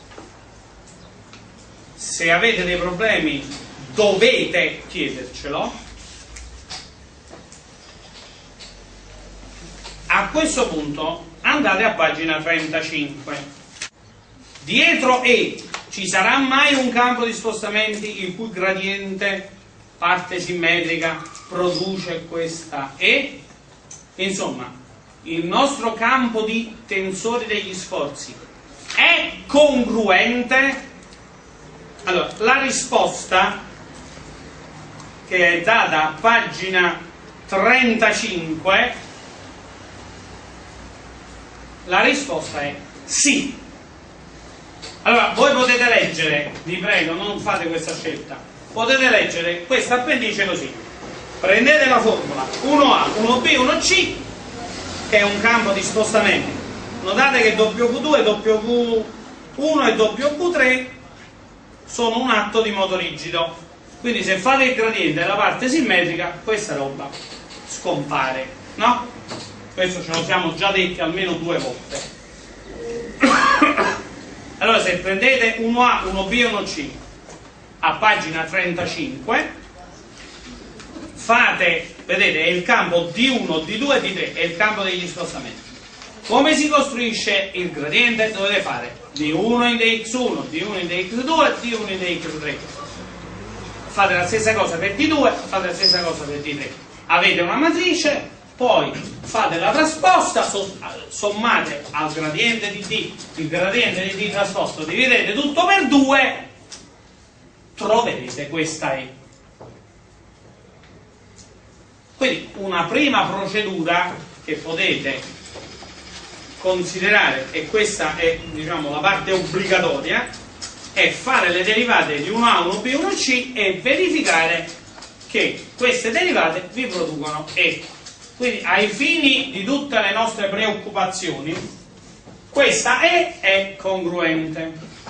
Se avete dei problemi dovete chiedercelo. A questo punto andate a pagina 35. Dietro E ci sarà mai un campo di spostamenti il cui gradiente parte simmetrica produce questa E? Insomma, il nostro campo di tensori degli sforzi è congruente? Allora, la risposta che è data a pagina 35, la risposta è sì. Allora, voi potete leggere, vi prego, non fate questa scelta, potete leggere questa appendice così: prendete la formula 1A, 1B, 1C, che è un campo di spostamenti. Notate che W2, W1 e W3 sono un atto di moto rigido, quindi se fate il gradiente della parte simmetrica questa roba scompare, no? Questo ce lo siamo già detti almeno 2 volte. Allora, se prendete 1A, 1B e 1C a pagina 35, fate, vedete, è il campo D1, D2 e D3, è il campo degli spostamenti. Come si costruisce il gradiente? Dovete fare D1 in dx1, D1 in dx2, D1 in dx3. Fate la stessa cosa per D2, fate la stessa cosa per D3. Avete una matrice, poi fate la trasposta, sommate al gradiente di D il gradiente di D trasposto, dividete tutto per 2, troverete questa E. Quindi una prima procedura che potete considerare, e questa è, diciamo, la parte obbligatoria, è fare le derivate di 1A, 1B, 1C e verificare che queste derivate vi producono E. Quindi ai fini di tutte le nostre preoccupazioni questa E è congruente.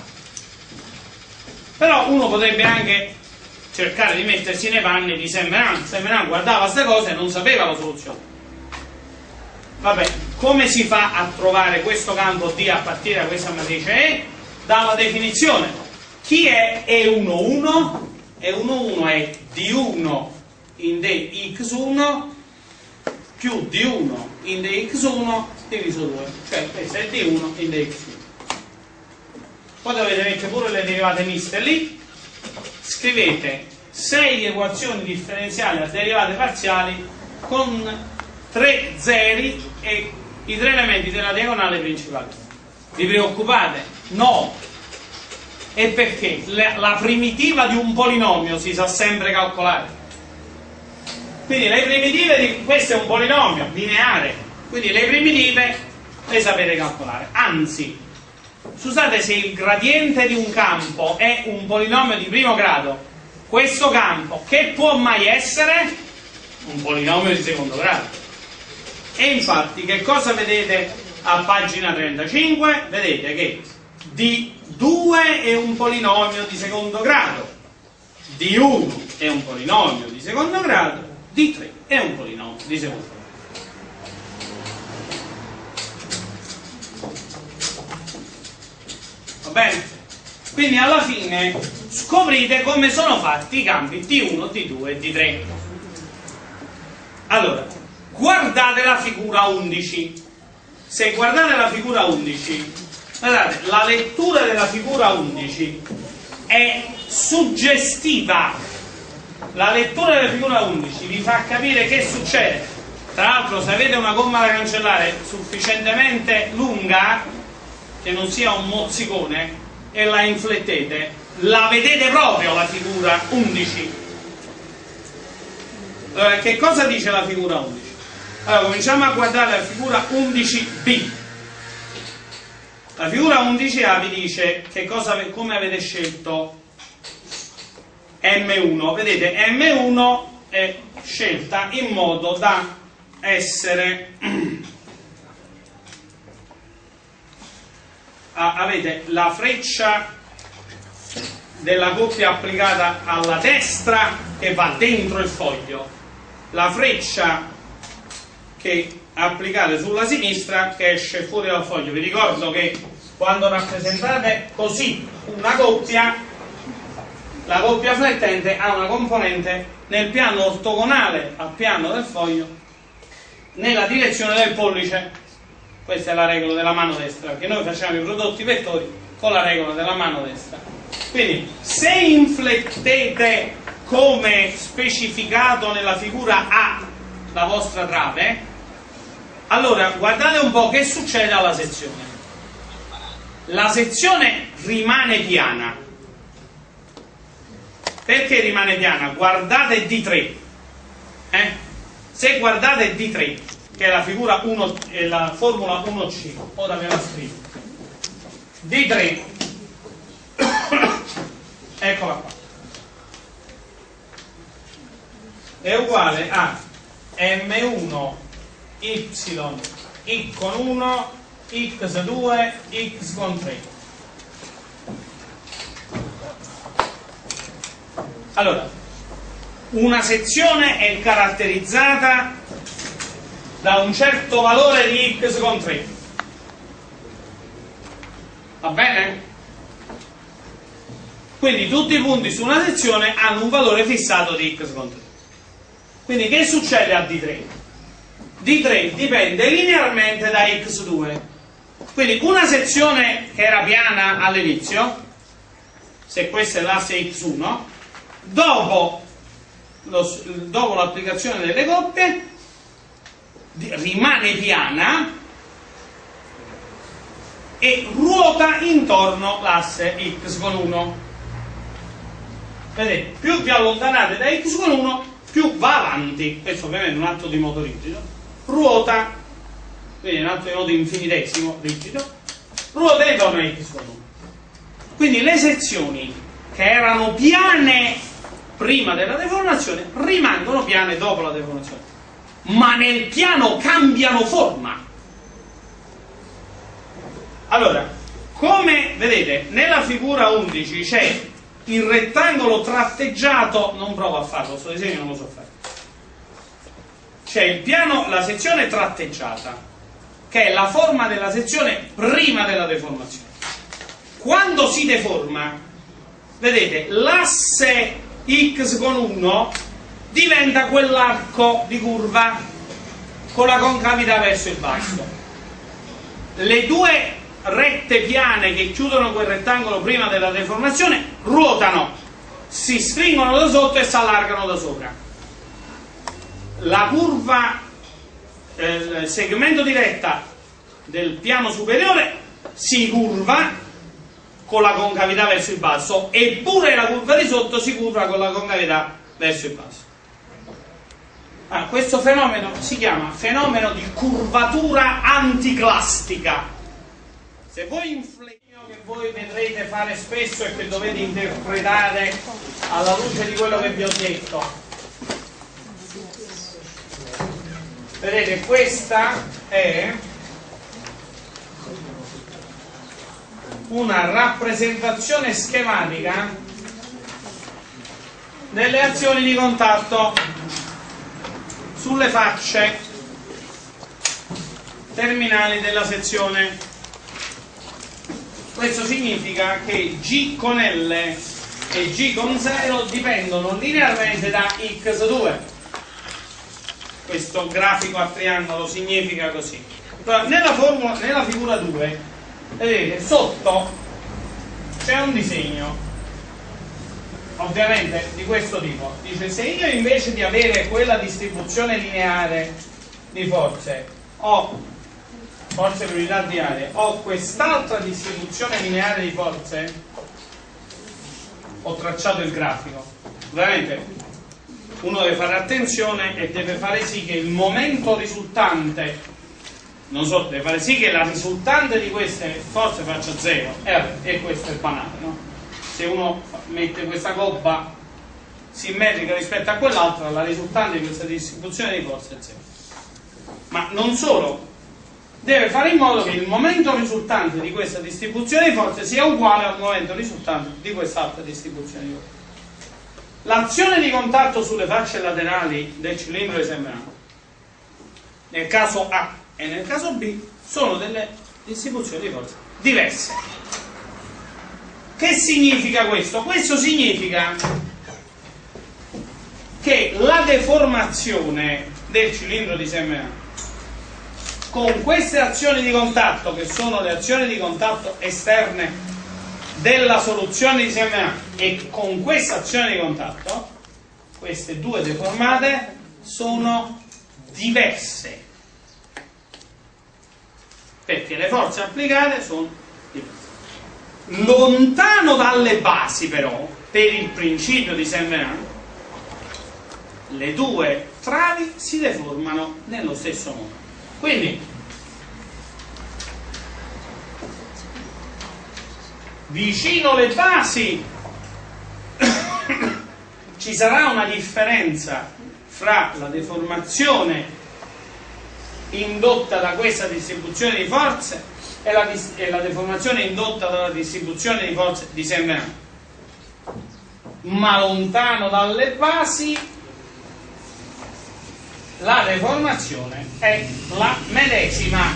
Però uno potrebbe anche cercare di mettersi nei panni di Semmenant. Semmenant guardava queste cose e non sapeva la soluzione. Vabbè, come si fa a trovare questo campo D a partire da questa matrice E? Dalla definizione. Chi è E11? E11 è D1 in dx1 più D1 in dx1 diviso 2, cioè questo è D1 in dx1. Poi dovete mettere pure le derivate miste lì scrivete 6 equazioni differenziali a derivate parziali con 3 zeri e i 3 elementi della diagonale principale. Vi preoccupate? No! E perché? La primitiva di un polinomio si sa sempre calcolare. Quindi le primitive di questo è un polinomio lineare, quindi le primitive le sapete calcolare. Anzi, scusate, se il gradiente di un campo è un polinomio di primo grado, questo campo che può mai essere? Un polinomio di secondo grado. E infatti che cosa vedete a pagina 35? Vedete che D2 è un polinomio di secondo grado, D1 è un polinomio di secondo grado, D3 è un polinomio di secondo grado. Va bene? Quindi alla fine scoprite come sono fatti i campi D1, D2 e D3. Allora, guardate la figura 11. Se guardate la figura 11, guardate, la lettura della figura 11 è suggestiva. La lettura della figura 11 vi fa capire che succede. Tra l'altro, se avete una gomma da cancellare sufficientemente lunga, che non sia un mozzicone, e la inflettete, la vedete proprio la figura 11. Allora, che cosa dice la figura 11? Allora, cominciamo a guardare la figura 11b. La figura 11a vi dice che cosa, come avete scelto M1. Vedete, M1 è scelta in modo da essere avete la freccia della coppia applicata alla destra che va dentro il foglio, la freccia che applicate sulla sinistra che esce fuori dal foglio. Vi ricordo che quando rappresentate così una coppia, la coppia flettente ha una componente nel piano ortogonale al piano del foglio nella direzione del pollice. Questa è la regola della mano destra, perché noi facciamo i prodotti vettori con la regola della mano destra. Quindi se inflettete come specificato nella figura A la vostra trave, allora guardate un po' che succede alla sezione. La sezione rimane piana. Perché rimane piana? Guardate D3. Se guardate D3, che è la figura 1, è la formula 1C, ora ve la scrivo. D3 eccola qua, è uguale a M1 Y x con 1 x2 x con 3. Allora, una sezione è caratterizzata da un certo valore di x con 3. Va bene? Quindi tutti i punti su una sezione hanno un valore fissato di x con 3. Quindi che succede a D3? D3 dipende linearmente da x2. Quindi una sezione che era piana all'inizio, se questa è l'asse x1, dopo l'applicazione delle coppie rimane piana e ruota intorno l'asse x con 1. Vedete, più vi allontanate da x con 1, più va avanti. Questo ovviamente è un atto di moto rigido. Ruota, quindi è un atto di moto infinitesimo rigido, ruota intorno a x con 1. Quindi le sezioni che erano piane prima della deformazione rimangono piane dopo la deformazione, ma nel piano cambiano forma. Allora, come vedete nella figura 11 c'è il rettangolo tratteggiato, non provo a farlo, questo disegno non lo so fare. C'è il piano, la sezione tratteggiata, che è la forma della sezione prima della deformazione. Quando si deforma, vedete, l'asse x con 1 diventa quell'arco di curva con la concavità verso il basso. Le due rette piane che chiudono quel rettangolo prima della deformazione ruotano. si stringono da sotto e si allargano da sopra. La curva, il segmento di retta del piano superiore si curva con la concavità verso il basso, eppure la curva di sotto si curva con la concavità verso il basso. Questo fenomeno si chiama fenomeno di curvatura anticlastica. Se voi inflessio che voi vedrete fare spesso e che dovete interpretare alla luce di quello che vi ho detto, vedete, questa è una rappresentazione schematica delle azioni di contatto sulle facce terminali della sezione. Questo significa che G con L e G con 0 dipendono linearmente da X2. Questo grafico a triangolo significa così. Nella figura 2, vedete, sotto c'è un disegno, ovviamente di questo tipo. Dice, se io invece di avere quella distribuzione lineare di forze, ho forze per unità di area, ho quest'altra distribuzione lineare di forze, ho tracciato il grafico. Ovviamente uno deve fare attenzione e deve fare sì che il momento risultante, non so, deve fare sì che la risultante di queste forze faccia 0, e questo è banale, no? Se uno mette questa gobba simmetrica rispetto a quell'altra, la risultante di questa distribuzione di forze è 0. Ma non solo, deve fare in modo che il momento risultante di questa distribuzione di forze sia uguale al momento risultante di quest'altra distribuzione di forze. L'azione di contatto sulle facce laterali del cilindro di Semmelmann, nel caso A e nel caso B, sono delle distribuzioni di forze diverse. Che significa questo? Questo significa che la deformazione del cilindro di Semmelmann con queste azioni di contatto, che sono le azioni di contatto esterne della soluzione di Semmelmann, e con questa azione di contatto, queste due deformate sono diverse, perché le forze applicate sono diverse. Lontano dalle basi, però, per il principio di Semmelmann, le due travi si deformano nello stesso modo. Quindi vicino le basi ci sarà una differenza fra la deformazione indotta da questa distribuzione di forze e la deformazione indotta dalla distribuzione di forze di Semmelmann. Ma lontano dalle basi la deformazione è la medesima.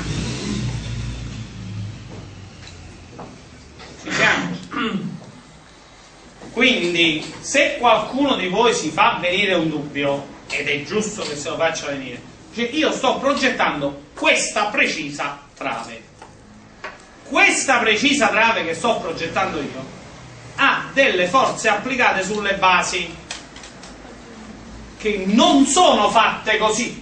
Ci siamo? Quindi, se qualcuno di voi si fa venire un dubbio, ed è giusto che se lo faccia venire, cioè io sto progettando questa precisa trave. Questa precisa trave che sto progettando io ha delle forze applicate sulle basi che non sono fatte così.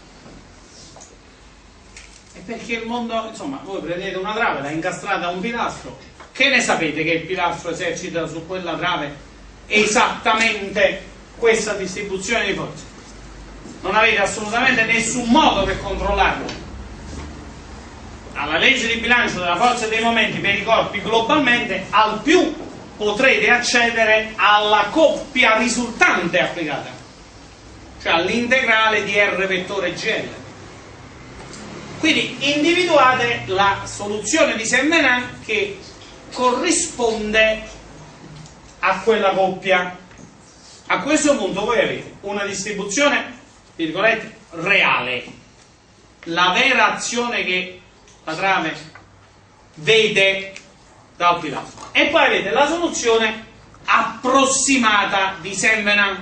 E perché il mondo, insomma, voi prendete una trave, la incastrate a un pilastro, che ne sapete che il pilastro esercita su quella trave esattamente questa distribuzione di forze? Non avete assolutamente nessun modo per controllarlo. Alla legge di bilancio della forza e dei momenti per i corpi globalmente, al più potrete accedere alla coppia risultante applicata, cioè all'integrale di R vettore GL. Quindi individuate la soluzione di Semmelmann che corrisponde a quella coppia. A questo punto voi avete una distribuzione, virgolette, reale, la vera azione che la trave vede dal pilastro, e poi avete la soluzione approssimata di Semmelmann.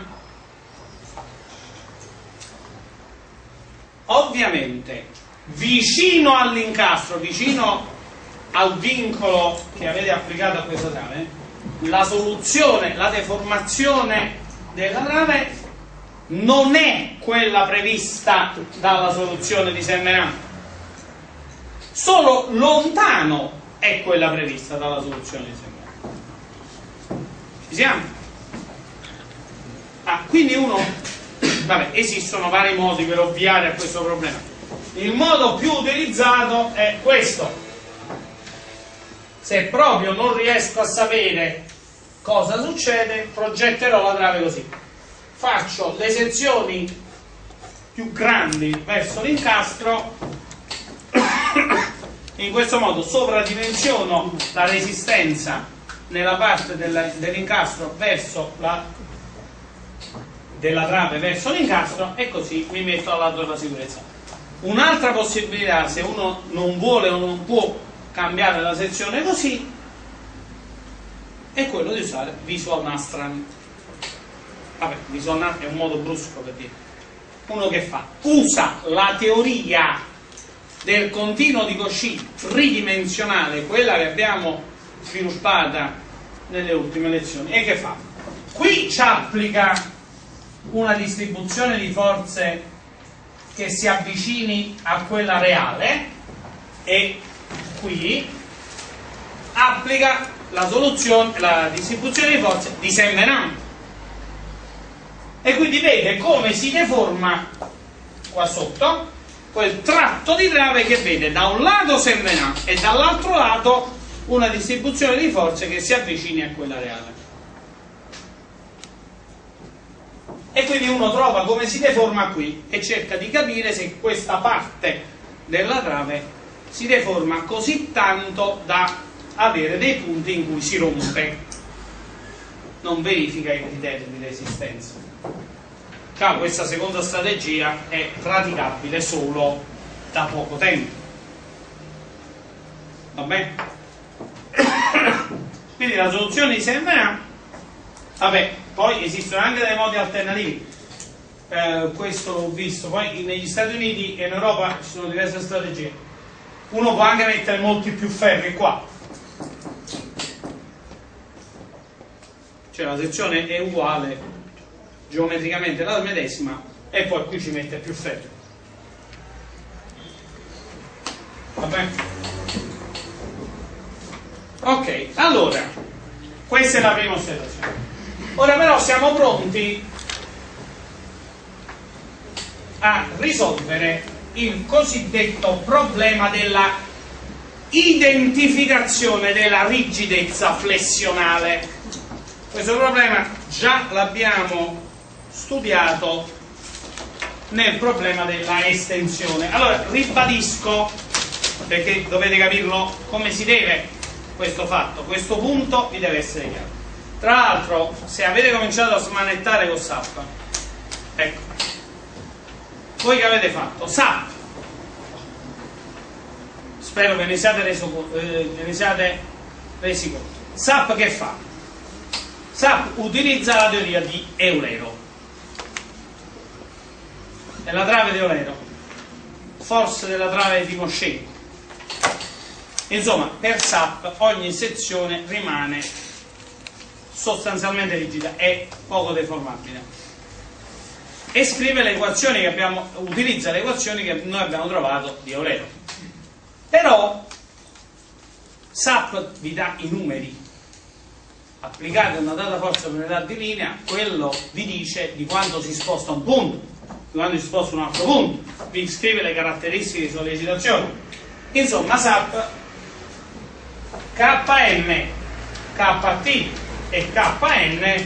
Ovviamente vicino all'incastro, vicino al vincolo che avete applicato a questa trave, la soluzione, la deformazione della trave non è quella prevista dalla soluzione di Semmeran, solo lontano è quella prevista dalla soluzione di Semmeran. Ci siamo? Quindi vabbè, esistono vari modi per ovviare a questo problema. Il modo più utilizzato è questo. Se proprio non riesco a sapere cosa succede, progetterò la trave così. Faccio le sezioni più grandi verso l'incastro, in questo modo sovradimensiono la resistenza nella parte dell'incastro verso della trave verso l'incastro, e così mi metto al lato della sicurezza. Un'altra possibilità, se uno non vuole o non può cambiare la sezione così, è quello di usare visual nastran. Vabbè, visual nastran è un modo brusco per dire. Uno che fa? Usa la teoria del continuo di Cauchy tridimensionale, quella che abbiamo sviluppata nelle ultime lezioni, e che fa? Qui ci applica una distribuzione di forze che si avvicini a quella reale, e qui applica la distribuzione di forze di Semmeran, e quindi vede come si deforma qua sotto quel tratto di trave che vede da un lato Semmeran e dall'altro lato una distribuzione di forze che si avvicini a quella reale. E quindi uno trova come si deforma qui e cerca di capire se questa parte della trave si deforma così tanto da avere dei punti in cui si rompe. Non verifica i criteri di resistenza. Ciao, questa seconda strategia è praticabile solo da poco tempo. Va bene? Quindi la soluzione di Semmeran. Vabbè, poi esistono anche dei modi alternativi, questo l'ho visto, poi negli Stati Uniti e in Europa ci sono diverse strategie. Uno può anche mettere molti più ferri qua, cioè la sezione è uguale geometricamente la medesima, e poi qui ci mette più ferri. Va bene? Ok, allora questa è la prima osservazione. Ora però siamo pronti a risolvere il cosiddetto problema della identificazione della rigidezza flessionale. Questo problema già l'abbiamo studiato nel problema della estensione. Allora ribadisco, perché dovete capirlo come si deve questo fatto, questo punto vi deve essere chiaro. Tra l'altro, se avete cominciato a smanettare con SAP, ecco, voi che avete fatto? SAP, spero che ne siate resi conto. SAP che fa? SAP utilizza la teoria di Eulero, della trave di Eulero, forse della trave di Cauchy. Insomma, per SAP ogni sezione rimane sostanzialmente rigida e poco deformabile, e scrive le equazioni che utilizza le equazioni che noi abbiamo trovato di Eulero. Però SAP vi dà i numeri, applicate una data forza per unità di linea, quello vi dice di quanto si sposta un punto, di quanto si sposta un altro punto, vi scrive le caratteristiche di sollecitazione. Insomma, SAP Km, Kt e Kn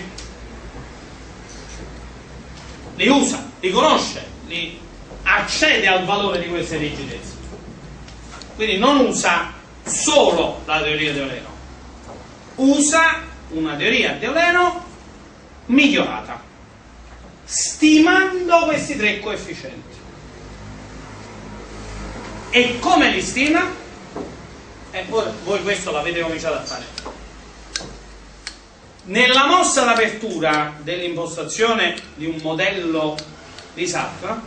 li usa, li conosce, li accede al valore di queste rigidezze. Quindi non usa solo la teoria di Eulero, usa una teoria di Eulero migliorata, stimando questi tre coefficienti. E come li stima? Voi questo l'avete cominciato a fare. Nella mossa d'apertura dell'impostazione di un modello di SAP,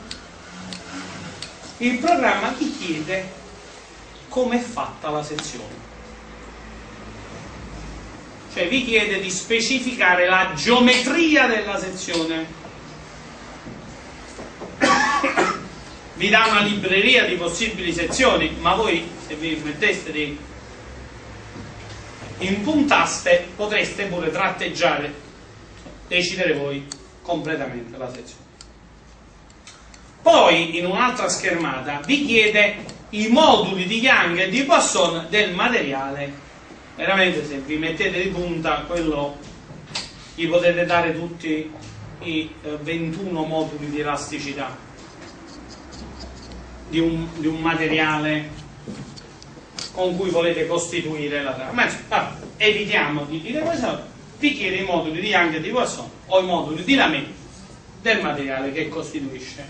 il programma ti chiede come è fatta la sezione. cioè vi chiede di specificare la geometria della sezione. Vi dà una libreria di possibili sezioni, ma voi se vi metteste di impuntaste potreste pure tratteggiare, decidere voi completamente la sezione. Poi in un'altra schermata vi chiede i moduli di Young e di Poisson del materiale. Veramente se vi mettete di punta quello gli potete dare tutti i 21 moduli di elasticità di un materiale con cui volete costituire la trama. Ma evitiamo di dire questo, vi chiede i moduli di Young e di Poisson o i moduli di Lamé del materiale che costituisce,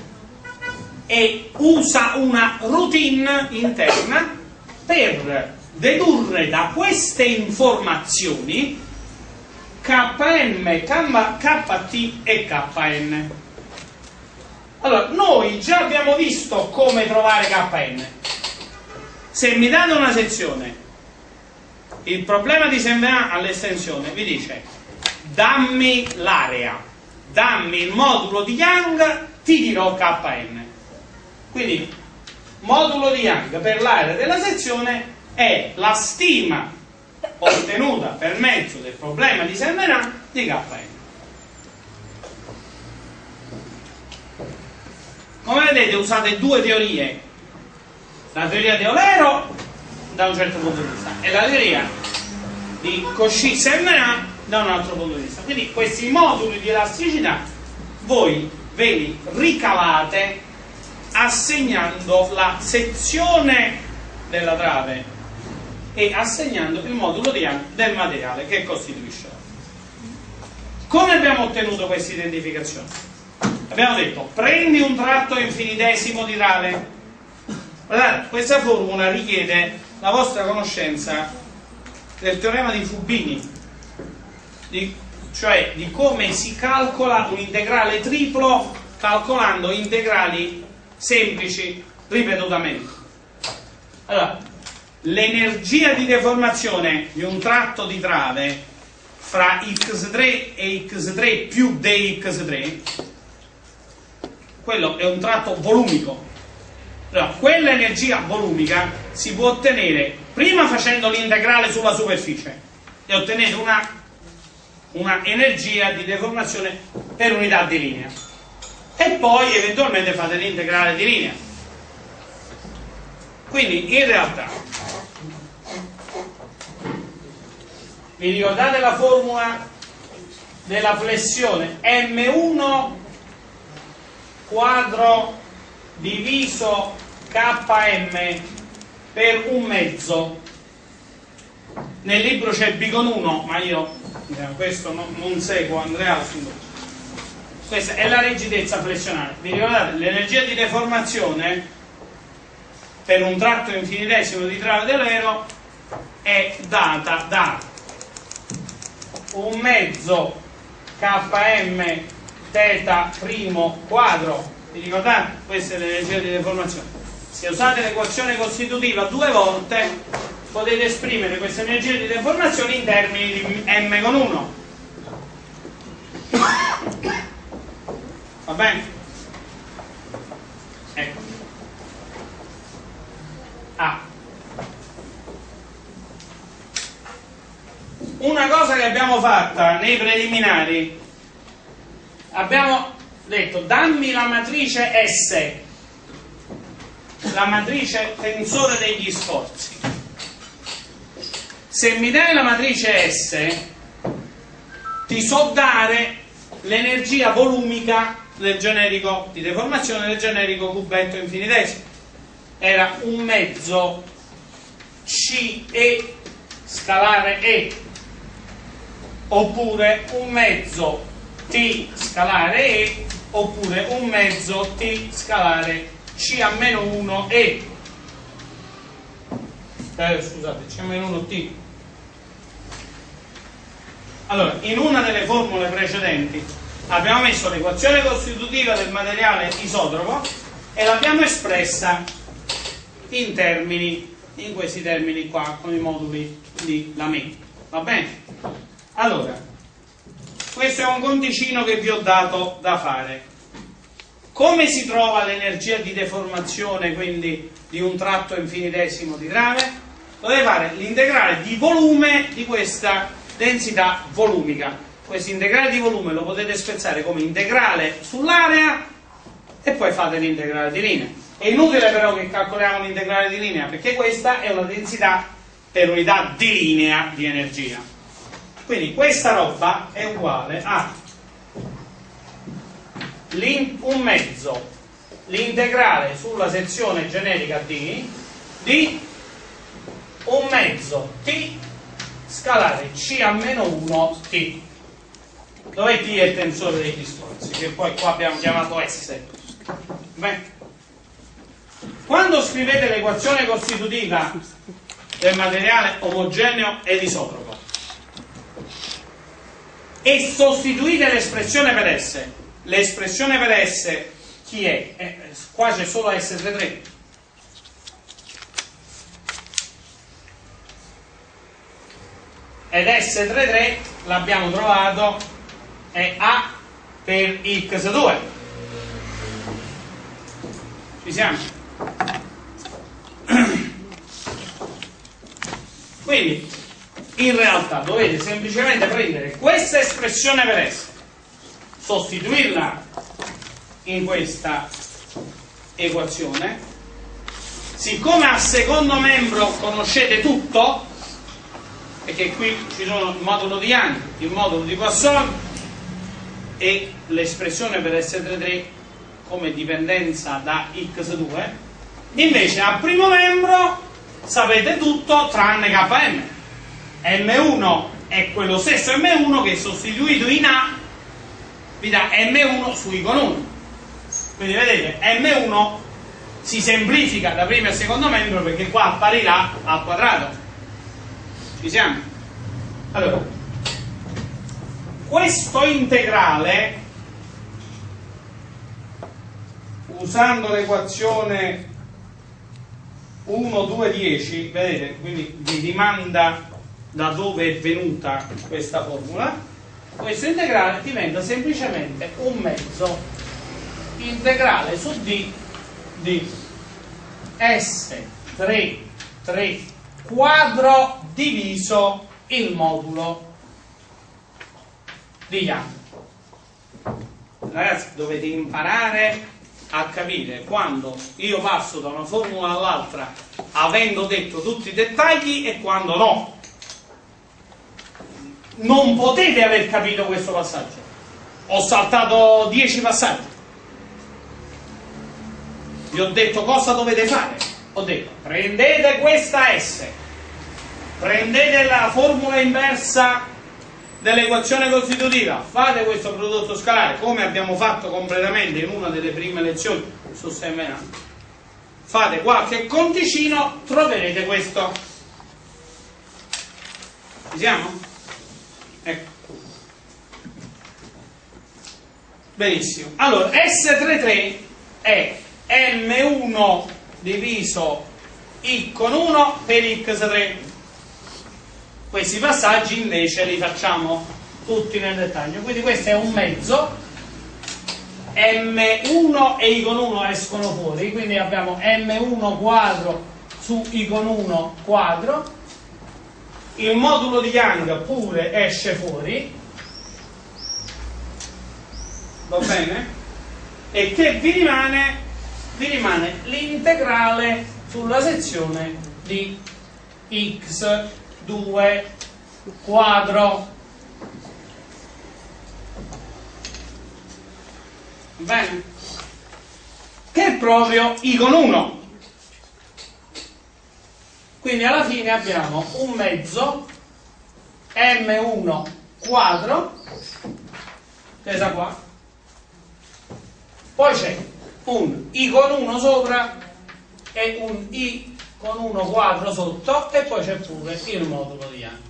e usa una routine interna per dedurre da queste informazioni Km, Kt e Kn. Allora, noi già abbiamo visto come trovare Kn. Se mi date una sezione, il problema di Saint-Venant all'estensione vi dice dammi l'area, dammi il modulo di Young, ti dirò Kn. Quindi modulo di Young per l'area della sezione è la stima ottenuta per mezzo del problema di Saint-Venant di Kn. Come vedete usate due teorie, la teoria di Eulero da un certo punto di vista e la teoria di Cauchy-Saint-Venant da un altro punto di vista. Quindi questi moduli di elasticità voi ve li ricavate assegnando la sezione della trave e assegnando il modulo di Young del materiale che costituisce. Come abbiamo ottenuto questa identificazione? Abbiamo detto prendi un tratto infinitesimo di trave. Guardate, questa formula richiede la vostra conoscenza del teorema di Fubini, cioè di come si calcola un integrale triplo calcolando integrali semplici ripetutamente. Allora, l'energia di deformazione di un tratto di trave fra x3 e x3 più dx3, quello è un tratto volumico. Allora, quell'energia volumica si può ottenere prima facendo l'integrale sulla superficie e ottenete una energia di deformazione per unità di linea, e poi eventualmente fate l'integrale di linea. Quindi in realtà vi ricordate la formula della flessione M1 quadro diviso Km per un mezzo? Nel libro c'è B con 1, ma io questo non seguo Andrea. Questa è la rigidezza flessionale. Vi ricordate? L'energia di deformazione per un tratto infinitesimo di trave dell'aereo è data da un mezzo Km θ primo quadro. Vi ricordate? Questa è l'energia di deformazione. Se usate l'equazione costitutiva due volte potete esprimere questa energia di deformazione in termini di m con 1. Va bene? Ecco. Una cosa che abbiamo fatta nei preliminari, abbiamo detto dammi la matrice S, la matrice tensore degli sforzi. Se mi dai la matrice S ti so dare l'energia volumica del generico di deformazione del generico cubetto infinitesimo. Era un mezzo CE scalare E, oppure un mezzo T scalare E, oppure un mezzo T scalare C-1 E. Scusate, C-1 T. Allora, in una delle formule precedenti abbiamo messo l'equazione costitutiva del materiale isotropo e l'abbiamo espressa in questi termini qua, con i moduli di Lamé. Va bene? Allora, questo è un conticino che vi ho dato da fare. Come si trova l'energia di deformazione, quindi di un tratto infinitesimo di trame? Dovete fare l'integrale di volume di questa densità volumica. Questo integrale di volume lo potete spezzare come integrale sull'area e poi fate l'integrale di linea. È inutile però che calcoliamo l'integrale di linea, perché questa è una densità per unità di linea di energia. Quindi questa roba è uguale a un mezzo l'integrale sulla sezione generica D di un mezzo T scalare C a meno 1 T, dove T è il tensore degli sforzi, che poi qua abbiamo chiamato S. Beh, quando scrivete l'equazione costitutiva del materiale omogeneo ed isotropo e sostituite l'espressione per S, l'espressione per S chi è? Qua c'è solo S33. Ed S33 l'abbiamo trovato è A per X2. Ci siamo? Quindi in realtà dovete semplicemente prendere questa espressione per S, sostituirla in questa equazione. Siccome al secondo membro conoscete tutto, perché qui ci sono il modulo di Young, il modulo di Poisson e l'espressione per S33 come dipendenza da X2, invece al primo membro sapete tutto tranne Km. M1 è quello stesso M1 che sostituito in A vi dà M1 su I con 1. Quindi vedete, M1 si semplifica da primo e secondo membro perché qua apparirà al quadrato. Ci siamo? Allora, questo integrale, usando l'equazione 1, 2, 10, vedete, quindi vi rimanda da dove è venuta questa formula. Questo integrale diventa semplicemente un mezzo integrale su D di S3 quadro diviso il modulo di Young. Ragazzi, dovete imparare a capire quando io passo da una formula all'altra avendo detto tutti i dettagli e quando no. Non potete aver capito questo passaggio. Ho saltato 10 passaggi. Vi ho detto cosa dovete fare. Ho detto prendete questa S, prendete la formula inversa dell'equazione costitutiva, fate questo prodotto scalare come abbiamo fatto completamente in una delle prime lezioni su Semena, fate qualche conticino, troverete questo. Ci siamo? Ecco. Benissimo. Allora, S33 è M1 diviso I con 1 per X3. Questi passaggi invece li facciamo tutti nel dettaglio. Quindi questo è un mezzo, M1 e I con 1 escono fuori, quindi abbiamo M1 quadro su I con 1 quadro. Il modulo di Young pure esce fuori, va bene? E che vi rimane? Vi rimane l'integrale sulla sezione di x2 quadro. Bene? Che è proprio I con 1. Quindi alla fine abbiamo un mezzo M1 quadro, tesa qua, poi c'è un I con 1 sopra e un I con 1 quadro sotto e poi c'è pure il modulo di Young.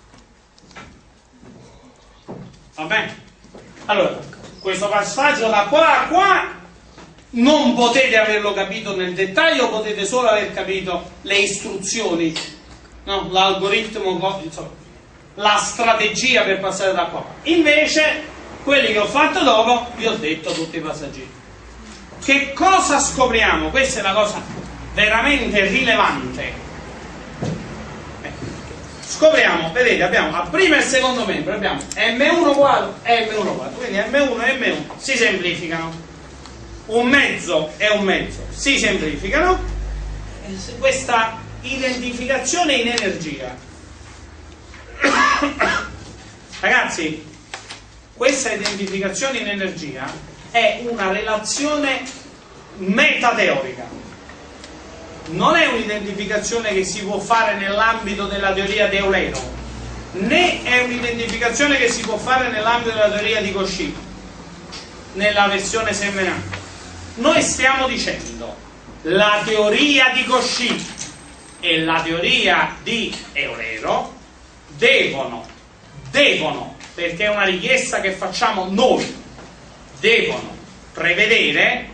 Va bene? Allora, questo passaggio da qua a qua non potete averlo capito nel dettaglio, potete solo aver capito le istruzioni, no? L'algoritmo, insomma, la strategia per passare da qua. Invece quelli che ho fatto dopo vi ho detto tutti i passaggi. Che cosa scopriamo? Questa è la cosa veramente rilevante. Scopriamo, vedete, abbiamo al primo e al secondo membro, abbiamo M1 quadro e M1 quadro, quindi M1 e M1 si semplificano, un mezzo e un mezzo si semplificano. Questa identificazione in energia, ragazzi, questa identificazione in energia è una relazione metateorica. Non è un'identificazione che si può fare nell'ambito della teoria di Eulero, né è un'identificazione che si può fare nell'ambito della teoria di Cauchy, nella versione semmenante. Noi stiamo dicendo la teoria di Cauchy e la teoria di Eulero devono, perché è una richiesta che facciamo noi, devono prevedere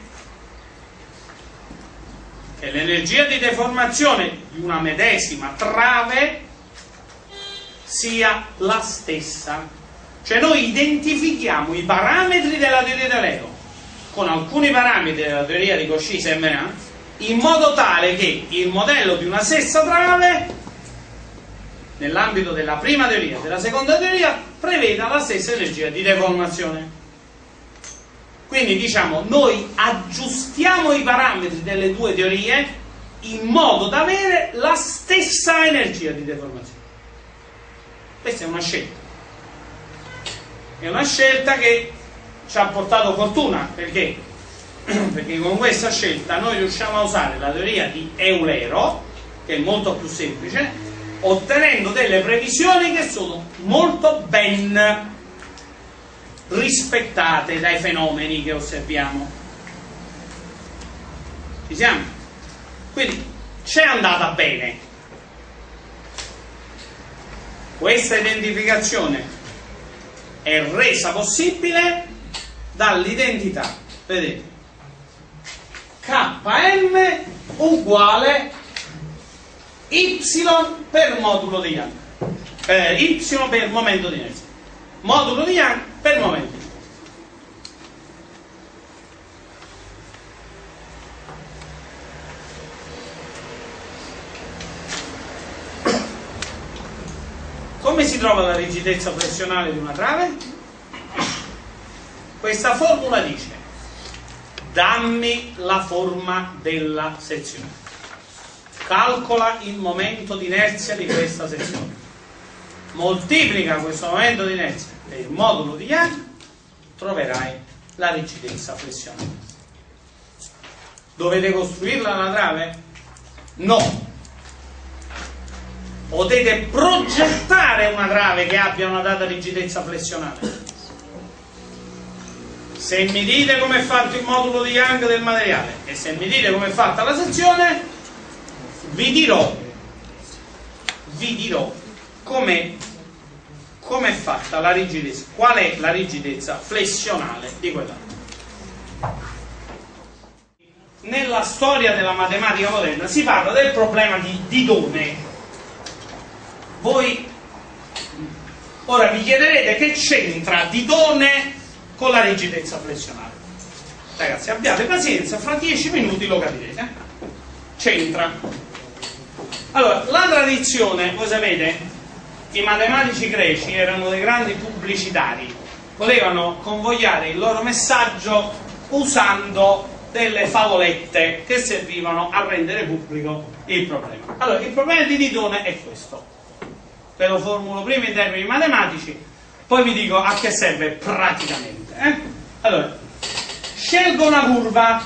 che l'energia di deformazione di una medesima trave sia la stessa. Cioè noi identifichiamo i parametri della teoria di Eulero con alcuni parametri della teoria di Cauchy-Semmerin in modo tale che il modello di una stessa trave nell'ambito della prima teoria e della seconda teoria preveda la stessa energia di deformazione. Quindi diciamo, noi aggiustiamo i parametri delle due teorie in modo da avere la stessa energia di deformazione. Questa è una scelta. È una scelta che ci ha portato fortuna, perché con questa scelta noi riusciamo a usare la teoria di Eulero, che è molto più semplice, ottenendo delle previsioni che sono molto ben rispettate dai fenomeni che osserviamo. Ci siamo? Quindi c'è andata bene. Questa identificazione è resa possibile dall'identità, vedete, Km uguale Y per modulo di Young, Y per momento di inerzia, modulo di Young per momento. Come si trova la rigidezza flessionale di una trave? Questa formula dice: dammi la forma della sezione, calcola il momento di inerzia di questa sezione, moltiplica questo momento di inerzia per il modulo di Young, troverai la rigidezza flessionale. Dovete costruirla una trave? No. Potete progettare una trave che abbia una data rigidezza flessionale. Se mi dite come è fatto il modulo di Young del materiale e se mi dite come è fatta la sezione, vi dirò come è fatta la rigidezza, qual è la rigidezza flessionale di quella. Nella storia della matematica moderna si parla del problema di Didone. Voi ora vi chiederete che c'entra Didone con la rigidezza flessionale. Ragazzi, abbiate pazienza, fra 10 minuti lo capirete. C'entra. Allora, la tradizione, voi sapete, i matematici greci erano dei grandi pubblicitari, volevano convogliare il loro messaggio usando delle favolette che servivano a rendere pubblico il problema. Allora, il problema di Didone è questo. Ve lo formulo prima in termini matematici, poi vi dico a che serve praticamente. Allora, scelgo una curva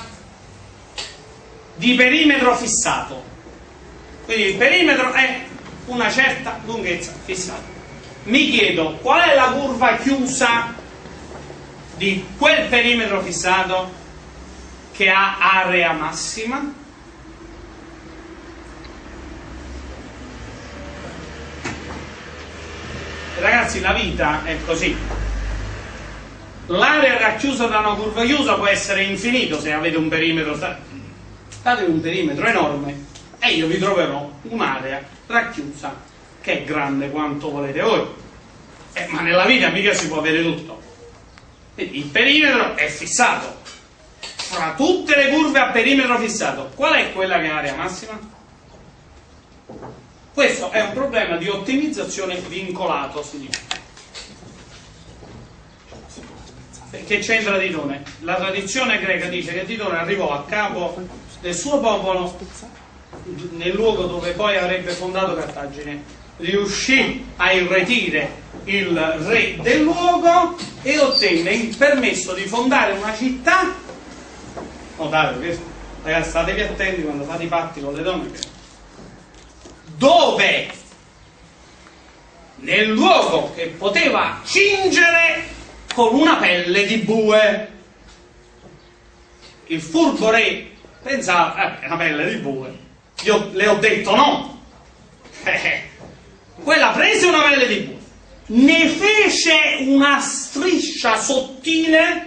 di perimetro fissato, quindi il perimetro è una certa lunghezza fissata. Mi chiedo qual è la curva chiusa di quel perimetro fissato che ha area massima. Ragazzi, la vita è così. L'area racchiusa da una curva chiusa può essere infinito se avete un perimetro. Avete un perimetro enorme e io vi troverò un'area racchiusa che è grande quanto volete voi. ma nella vita mica si può avere tutto. Quindi il perimetro è fissato. Fra tutte le curve a perimetro fissato, qual è quella che ha area massima? Questo è un problema di ottimizzazione vincolato, si dice. Che c'entra Titone? La tradizione greca dice che Titone arrivò a capo del suo popolo nel luogo dove poi avrebbe fondato Cartagine, riuscì a irretire il re del luogo e ottenne il permesso di fondare una città. Notate, ragazzi, statevi attenti quando fate i patti con le donne, dove nel luogo che poteva cingere con una pelle di bue. Il furbo re pensava, una pelle di bue, io le ho detto no. Quella prese una pelle di bue, ne fece una striscia sottile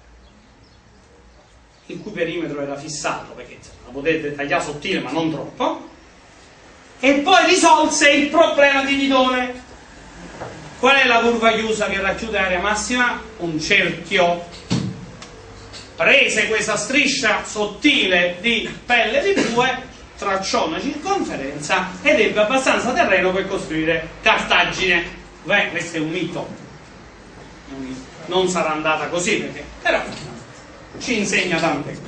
il cui perimetro era fissato, perché la potete tagliare sottile ma non troppo, e poi risolse il problema di Titone. Qual è la curva chiusa che racchiude l'area massima? Un cerchio. Prese questa striscia sottile di pelle di bue, tracciò una circonferenza ed ebbe abbastanza terreno per costruire Cartagine. Beh, questo è un mito. Non sarà andata così, perché però ci insegna tante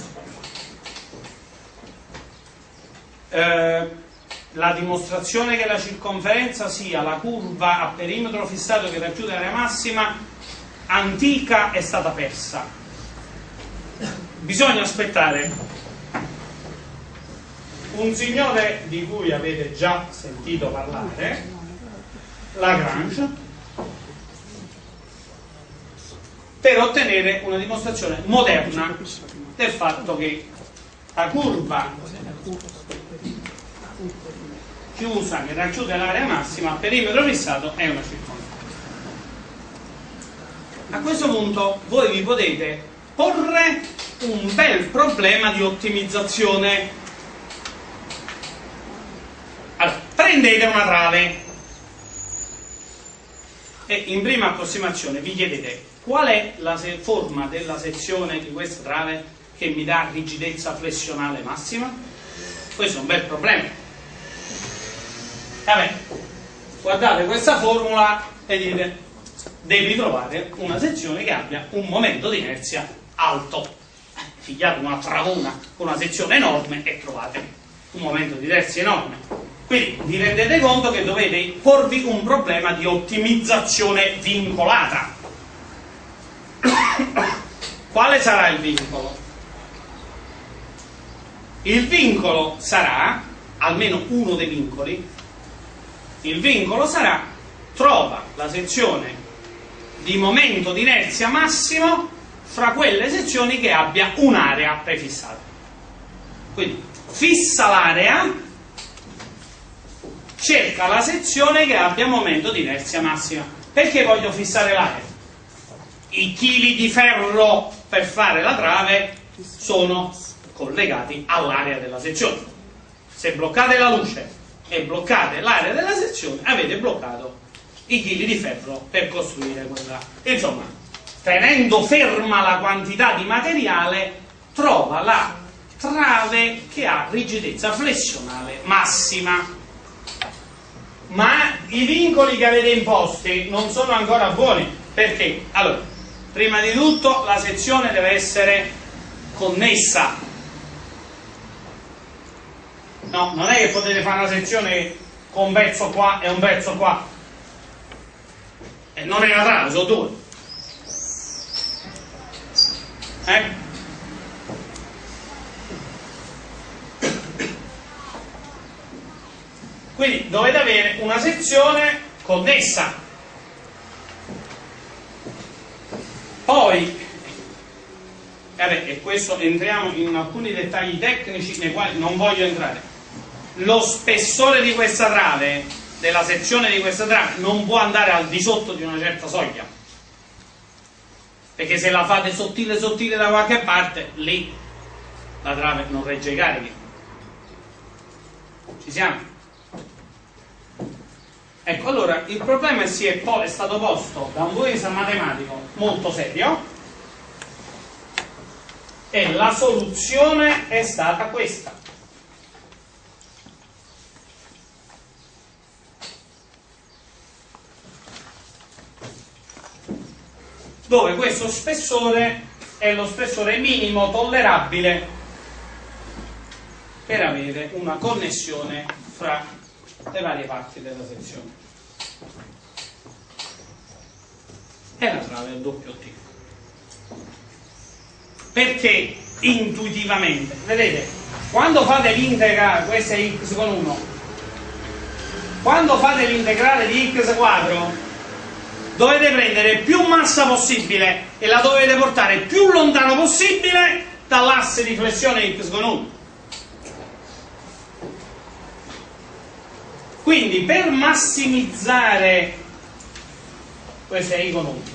cose. La dimostrazione che la circonferenza sia la curva a perimetro fissato che racchiude l'area massima antica è stata persa. Bisogna aspettare un signore di cui avete già sentito parlare, Lagrange, per ottenere una dimostrazione moderna del fatto che la curva chiusa che racchiude l'area massima a perimetro fissato è una circonferenza. A questo punto voi vi potete porre un bel problema di ottimizzazione. Allora, prendete una trave e in prima approssimazione vi chiedete qual è la forma della sezione di questa trave che mi dà rigidezza flessionale massima. Questo è un bel problema. Vabbè, guardate questa formula e dite devi trovare una sezione che abbia un momento di inerzia alto. Figliate una travona con una sezione enorme e trovate un momento di inerzia enorme. Quindi vi rendete conto che dovete porvi un problema di ottimizzazione vincolata. Quale sarà il vincolo? Il vincolo sarà, almeno uno dei vincoli, il vincolo sarà trova la sezione di momento di inerzia massimo fra quelle sezioni che abbia un'area prefissata. Quindi fissa l'area, cerca la sezione che abbia momento di inerzia massima. Perché voglio fissare l'area? I chili di ferro per fare la trave sono collegati all'area della sezione. Se bloccate la luce e bloccate l'area della sezione, avete bloccato i chili di ferro per costruire quella. Insomma, tenendo ferma la quantità di materiale, trova la trave che ha rigidezza flessionale massima. Ma i vincoli che avete imposti non sono ancora buoni. Perché? Allora, prima di tutto la sezione deve essere connessa. No, non è che potete fare una sezione con un pezzo qua e un pezzo qua. E non è una trave, sono due. Quindi dovete avere una sezione connessa. Poi, e questo entriamo in alcuni dettagli tecnici nei quali non voglio entrare. Lo spessore di questa trave, della sezione di questa trave, non può andare al di sotto di una certa soglia, perché se la fate sottile sottile da qualche parte, lì la trave non regge i carichi. Ci siamo? Ecco, allora il problema è stato posto da un punto matematico molto serio e la soluzione è stata questa. Dove questo spessore è lo spessore minimo tollerabile per avere una connessione fra le varie parti della sezione. È la trave del doppio T. Perché intuitivamente, vedete, quando fate l'integrale, questo è x con 1, quando fate l'integrale di x quadro, dovete prendere più massa possibile e la dovete portare più lontano possibile dall'asse di flessione x con 1. Quindi per massimizzare, questo è i con 1,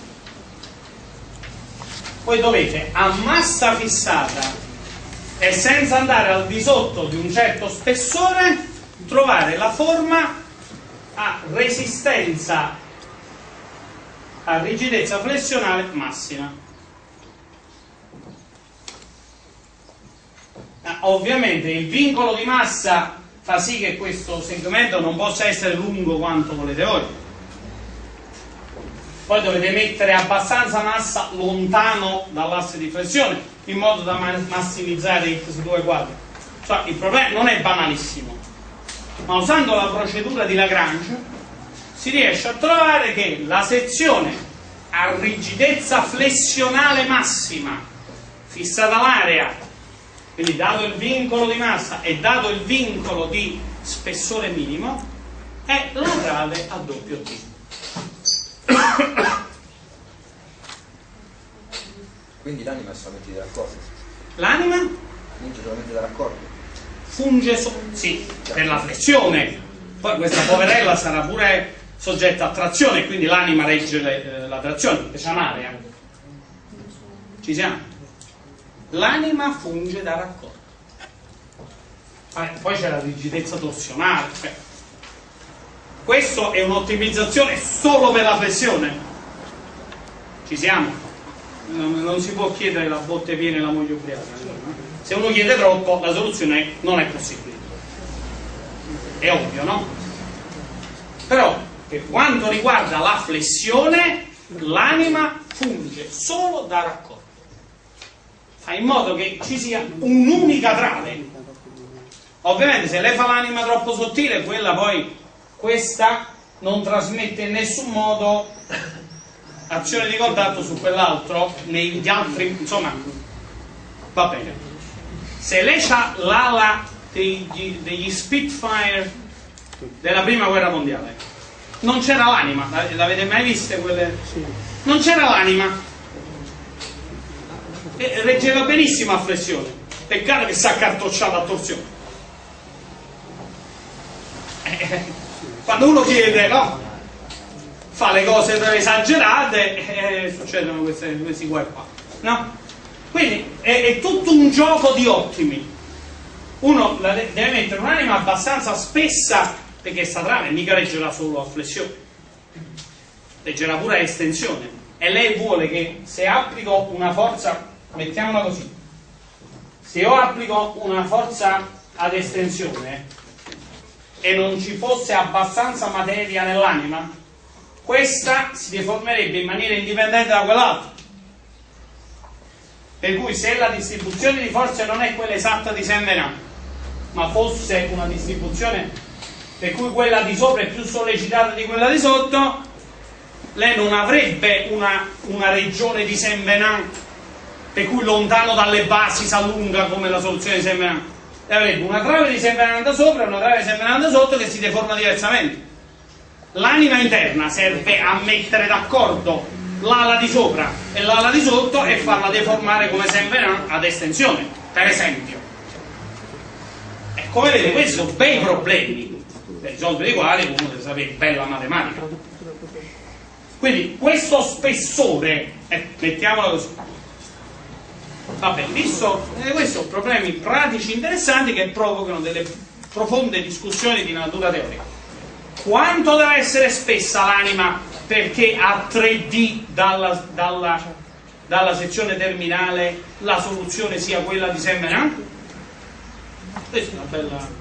voi dovete a massa fissata e senza andare al di sotto di un certo spessore trovare la forma a resistenza a rigidezza flessionale massima. Ovviamente il vincolo di massa fa sì che questo segmento non possa essere lungo quanto volete voi. Poi dovete mettere abbastanza massa lontano dall'asse di flessione in modo da massimizzare x2 quadro. Cioè, il problema non è banalissimo, ma usando la procedura di Lagrange si riesce a trovare che la sezione a rigidezza flessionale massima fissata l'area, quindi dato il vincolo di massa e dato il vincolo di spessore minimo, è la trave a doppio T. Quindi l'anima è solamente di raccordo? L'anima Funge solamente da raccordo? Funge sì, per la flessione. Poi questa poverella sarà pure soggetta a trazione, quindi l'anima regge la trazione, perché c'è un'area. Ci siamo? L'anima funge da raccordo. Poi c'è la rigidezza torsionale. Questo è un'ottimizzazione solo per la flessione. Ci siamo? Non si può chiedere la botte piena e la moglie ubriaca. Se uno chiede troppo, la soluzione non è possibile. È ovvio, no? Però per quanto riguarda la flessione, l'anima funge solo da raccordo. Fa in modo che ci sia un'unica trave. Ovviamente se lei fa l'anima troppo sottile, questa non trasmette in nessun modo azione di contatto su quell'altro, negli altri, insomma, va bene. Se lei ha l'ala degli Spitfire della prima guerra mondiale, non c'era l'anima, l'avete mai viste quelle? Sì. Non c'era l'anima, e reggeva benissimo a flessione, peccato che si accartocciava a torsione. Quando uno chiede, no? Fa le cose esagerate e succedono questi guai qua, no? Quindi è tutto un gioco di ottimi. Uno deve mettere un'anima abbastanza spessa, perché sta trave mica reggerà solo a flessione, reggerà pure a estensione, e lei vuole che se applico una forza, mettiamola così, se io applico una forza ad estensione e non ci fosse abbastanza materia nell'anima, questa si deformerebbe in maniera indipendente da quell'altra. Per cui se la distribuzione di forze non è quella esatta di Saint-Venant, ma fosse una distribuzione per cui quella di sopra è più sollecitata di quella di sotto, lei non avrebbe una regione di Saint-Venant per cui lontano dalle basi si allunga come la soluzione di Saint-Venant. Lei avrebbe una trave di Saint-Venant da sopra e una trave di Saint-Venant da sotto che si deforma diversamente. L'anima interna serve a mettere d'accordo l'ala di sopra e l'ala di sotto e farla deformare come Saint-Venant ad estensione, per esempio. E come vedete, questi sono bei problemi per risolvere i quali uno deve sapere bella matematica. Quindi questo spessore, mettiamolo così. Vabbè, visto questi sono problemi pratici interessanti che provocano delle profonde discussioni di natura teorica. Quanto deve essere spessa l'anima perché a 3D dalla sezione terminale la soluzione sia quella di Semmerin? Questa è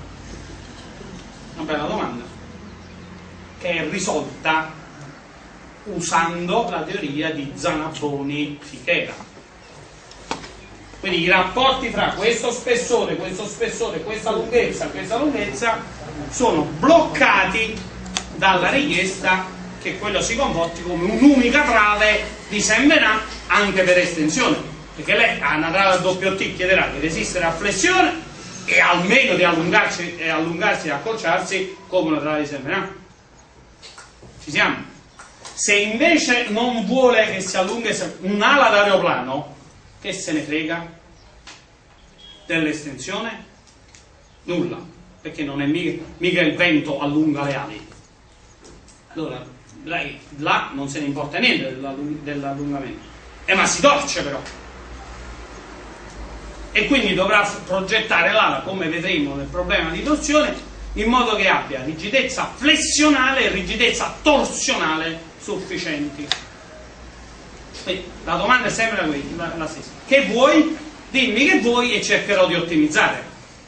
una bella domanda, che è risolta usando la teoria di Zanaboni-Fichera. Quindi i rapporti fra questo spessore, questa lunghezza sono bloccati dalla richiesta che quello si comporti come un'unica trave di Semmerin anche per estensione, perché lei a una trave a doppio T chiederà di resistere a flessione e almeno di allungarsi e accorciarsi come una trave di Semmerin. Ci siamo? Se invece non vuole che si allunghi un'ala d'aeroplano, che se ne frega dell'estensione? Nulla, perché non è mica il vento allunga le ali. Allora lei là non se ne importa niente dell'allungamento, ma si torce però, e quindi dovrà progettare l'ala, come vedremo nel problema di torsione, in modo che abbia rigidezza flessionale e rigidezza torsionale sufficienti. Quindi la domanda è sempre la stessa: che vuoi? Dimmi che vuoi e cercherò di ottimizzare.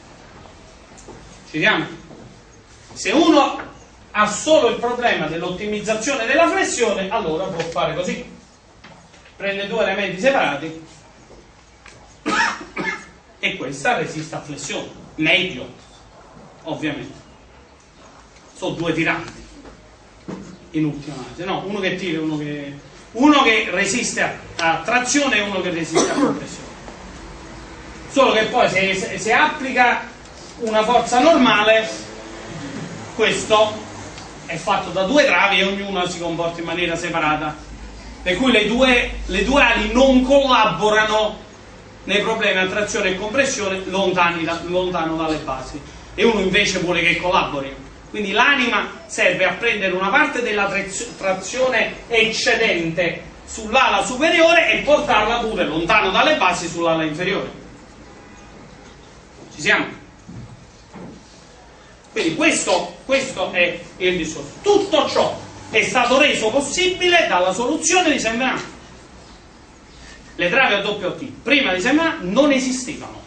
Ci siamo? Se uno ha solo il problema dell'ottimizzazione della flessione, allora può fare così: prende due elementi separati e questa resiste a flessione, meglio, ovviamente. Sono due tiranti in ultima analisi, no? Uno che tira e uno che resiste a trazione e uno che resiste a compressione. Solo che poi se applica una forza normale, questo è fatto da due travi e ognuna si comporta in maniera separata, per cui le due ali non collaborano nei problemi a trazione e compressione lontano dalle basi, e uno invece vuole che collaborino. Quindi l'anima serve a prendere una parte della trazione eccedente sull'ala superiore e portarla pure lontano dalle basi sull'ala inferiore. Ci siamo? Quindi questo è il discorso. Tutto ciò è stato reso possibile dalla soluzione di Semmerin. Le travi a doppio T prima di Semmerin non esistevano.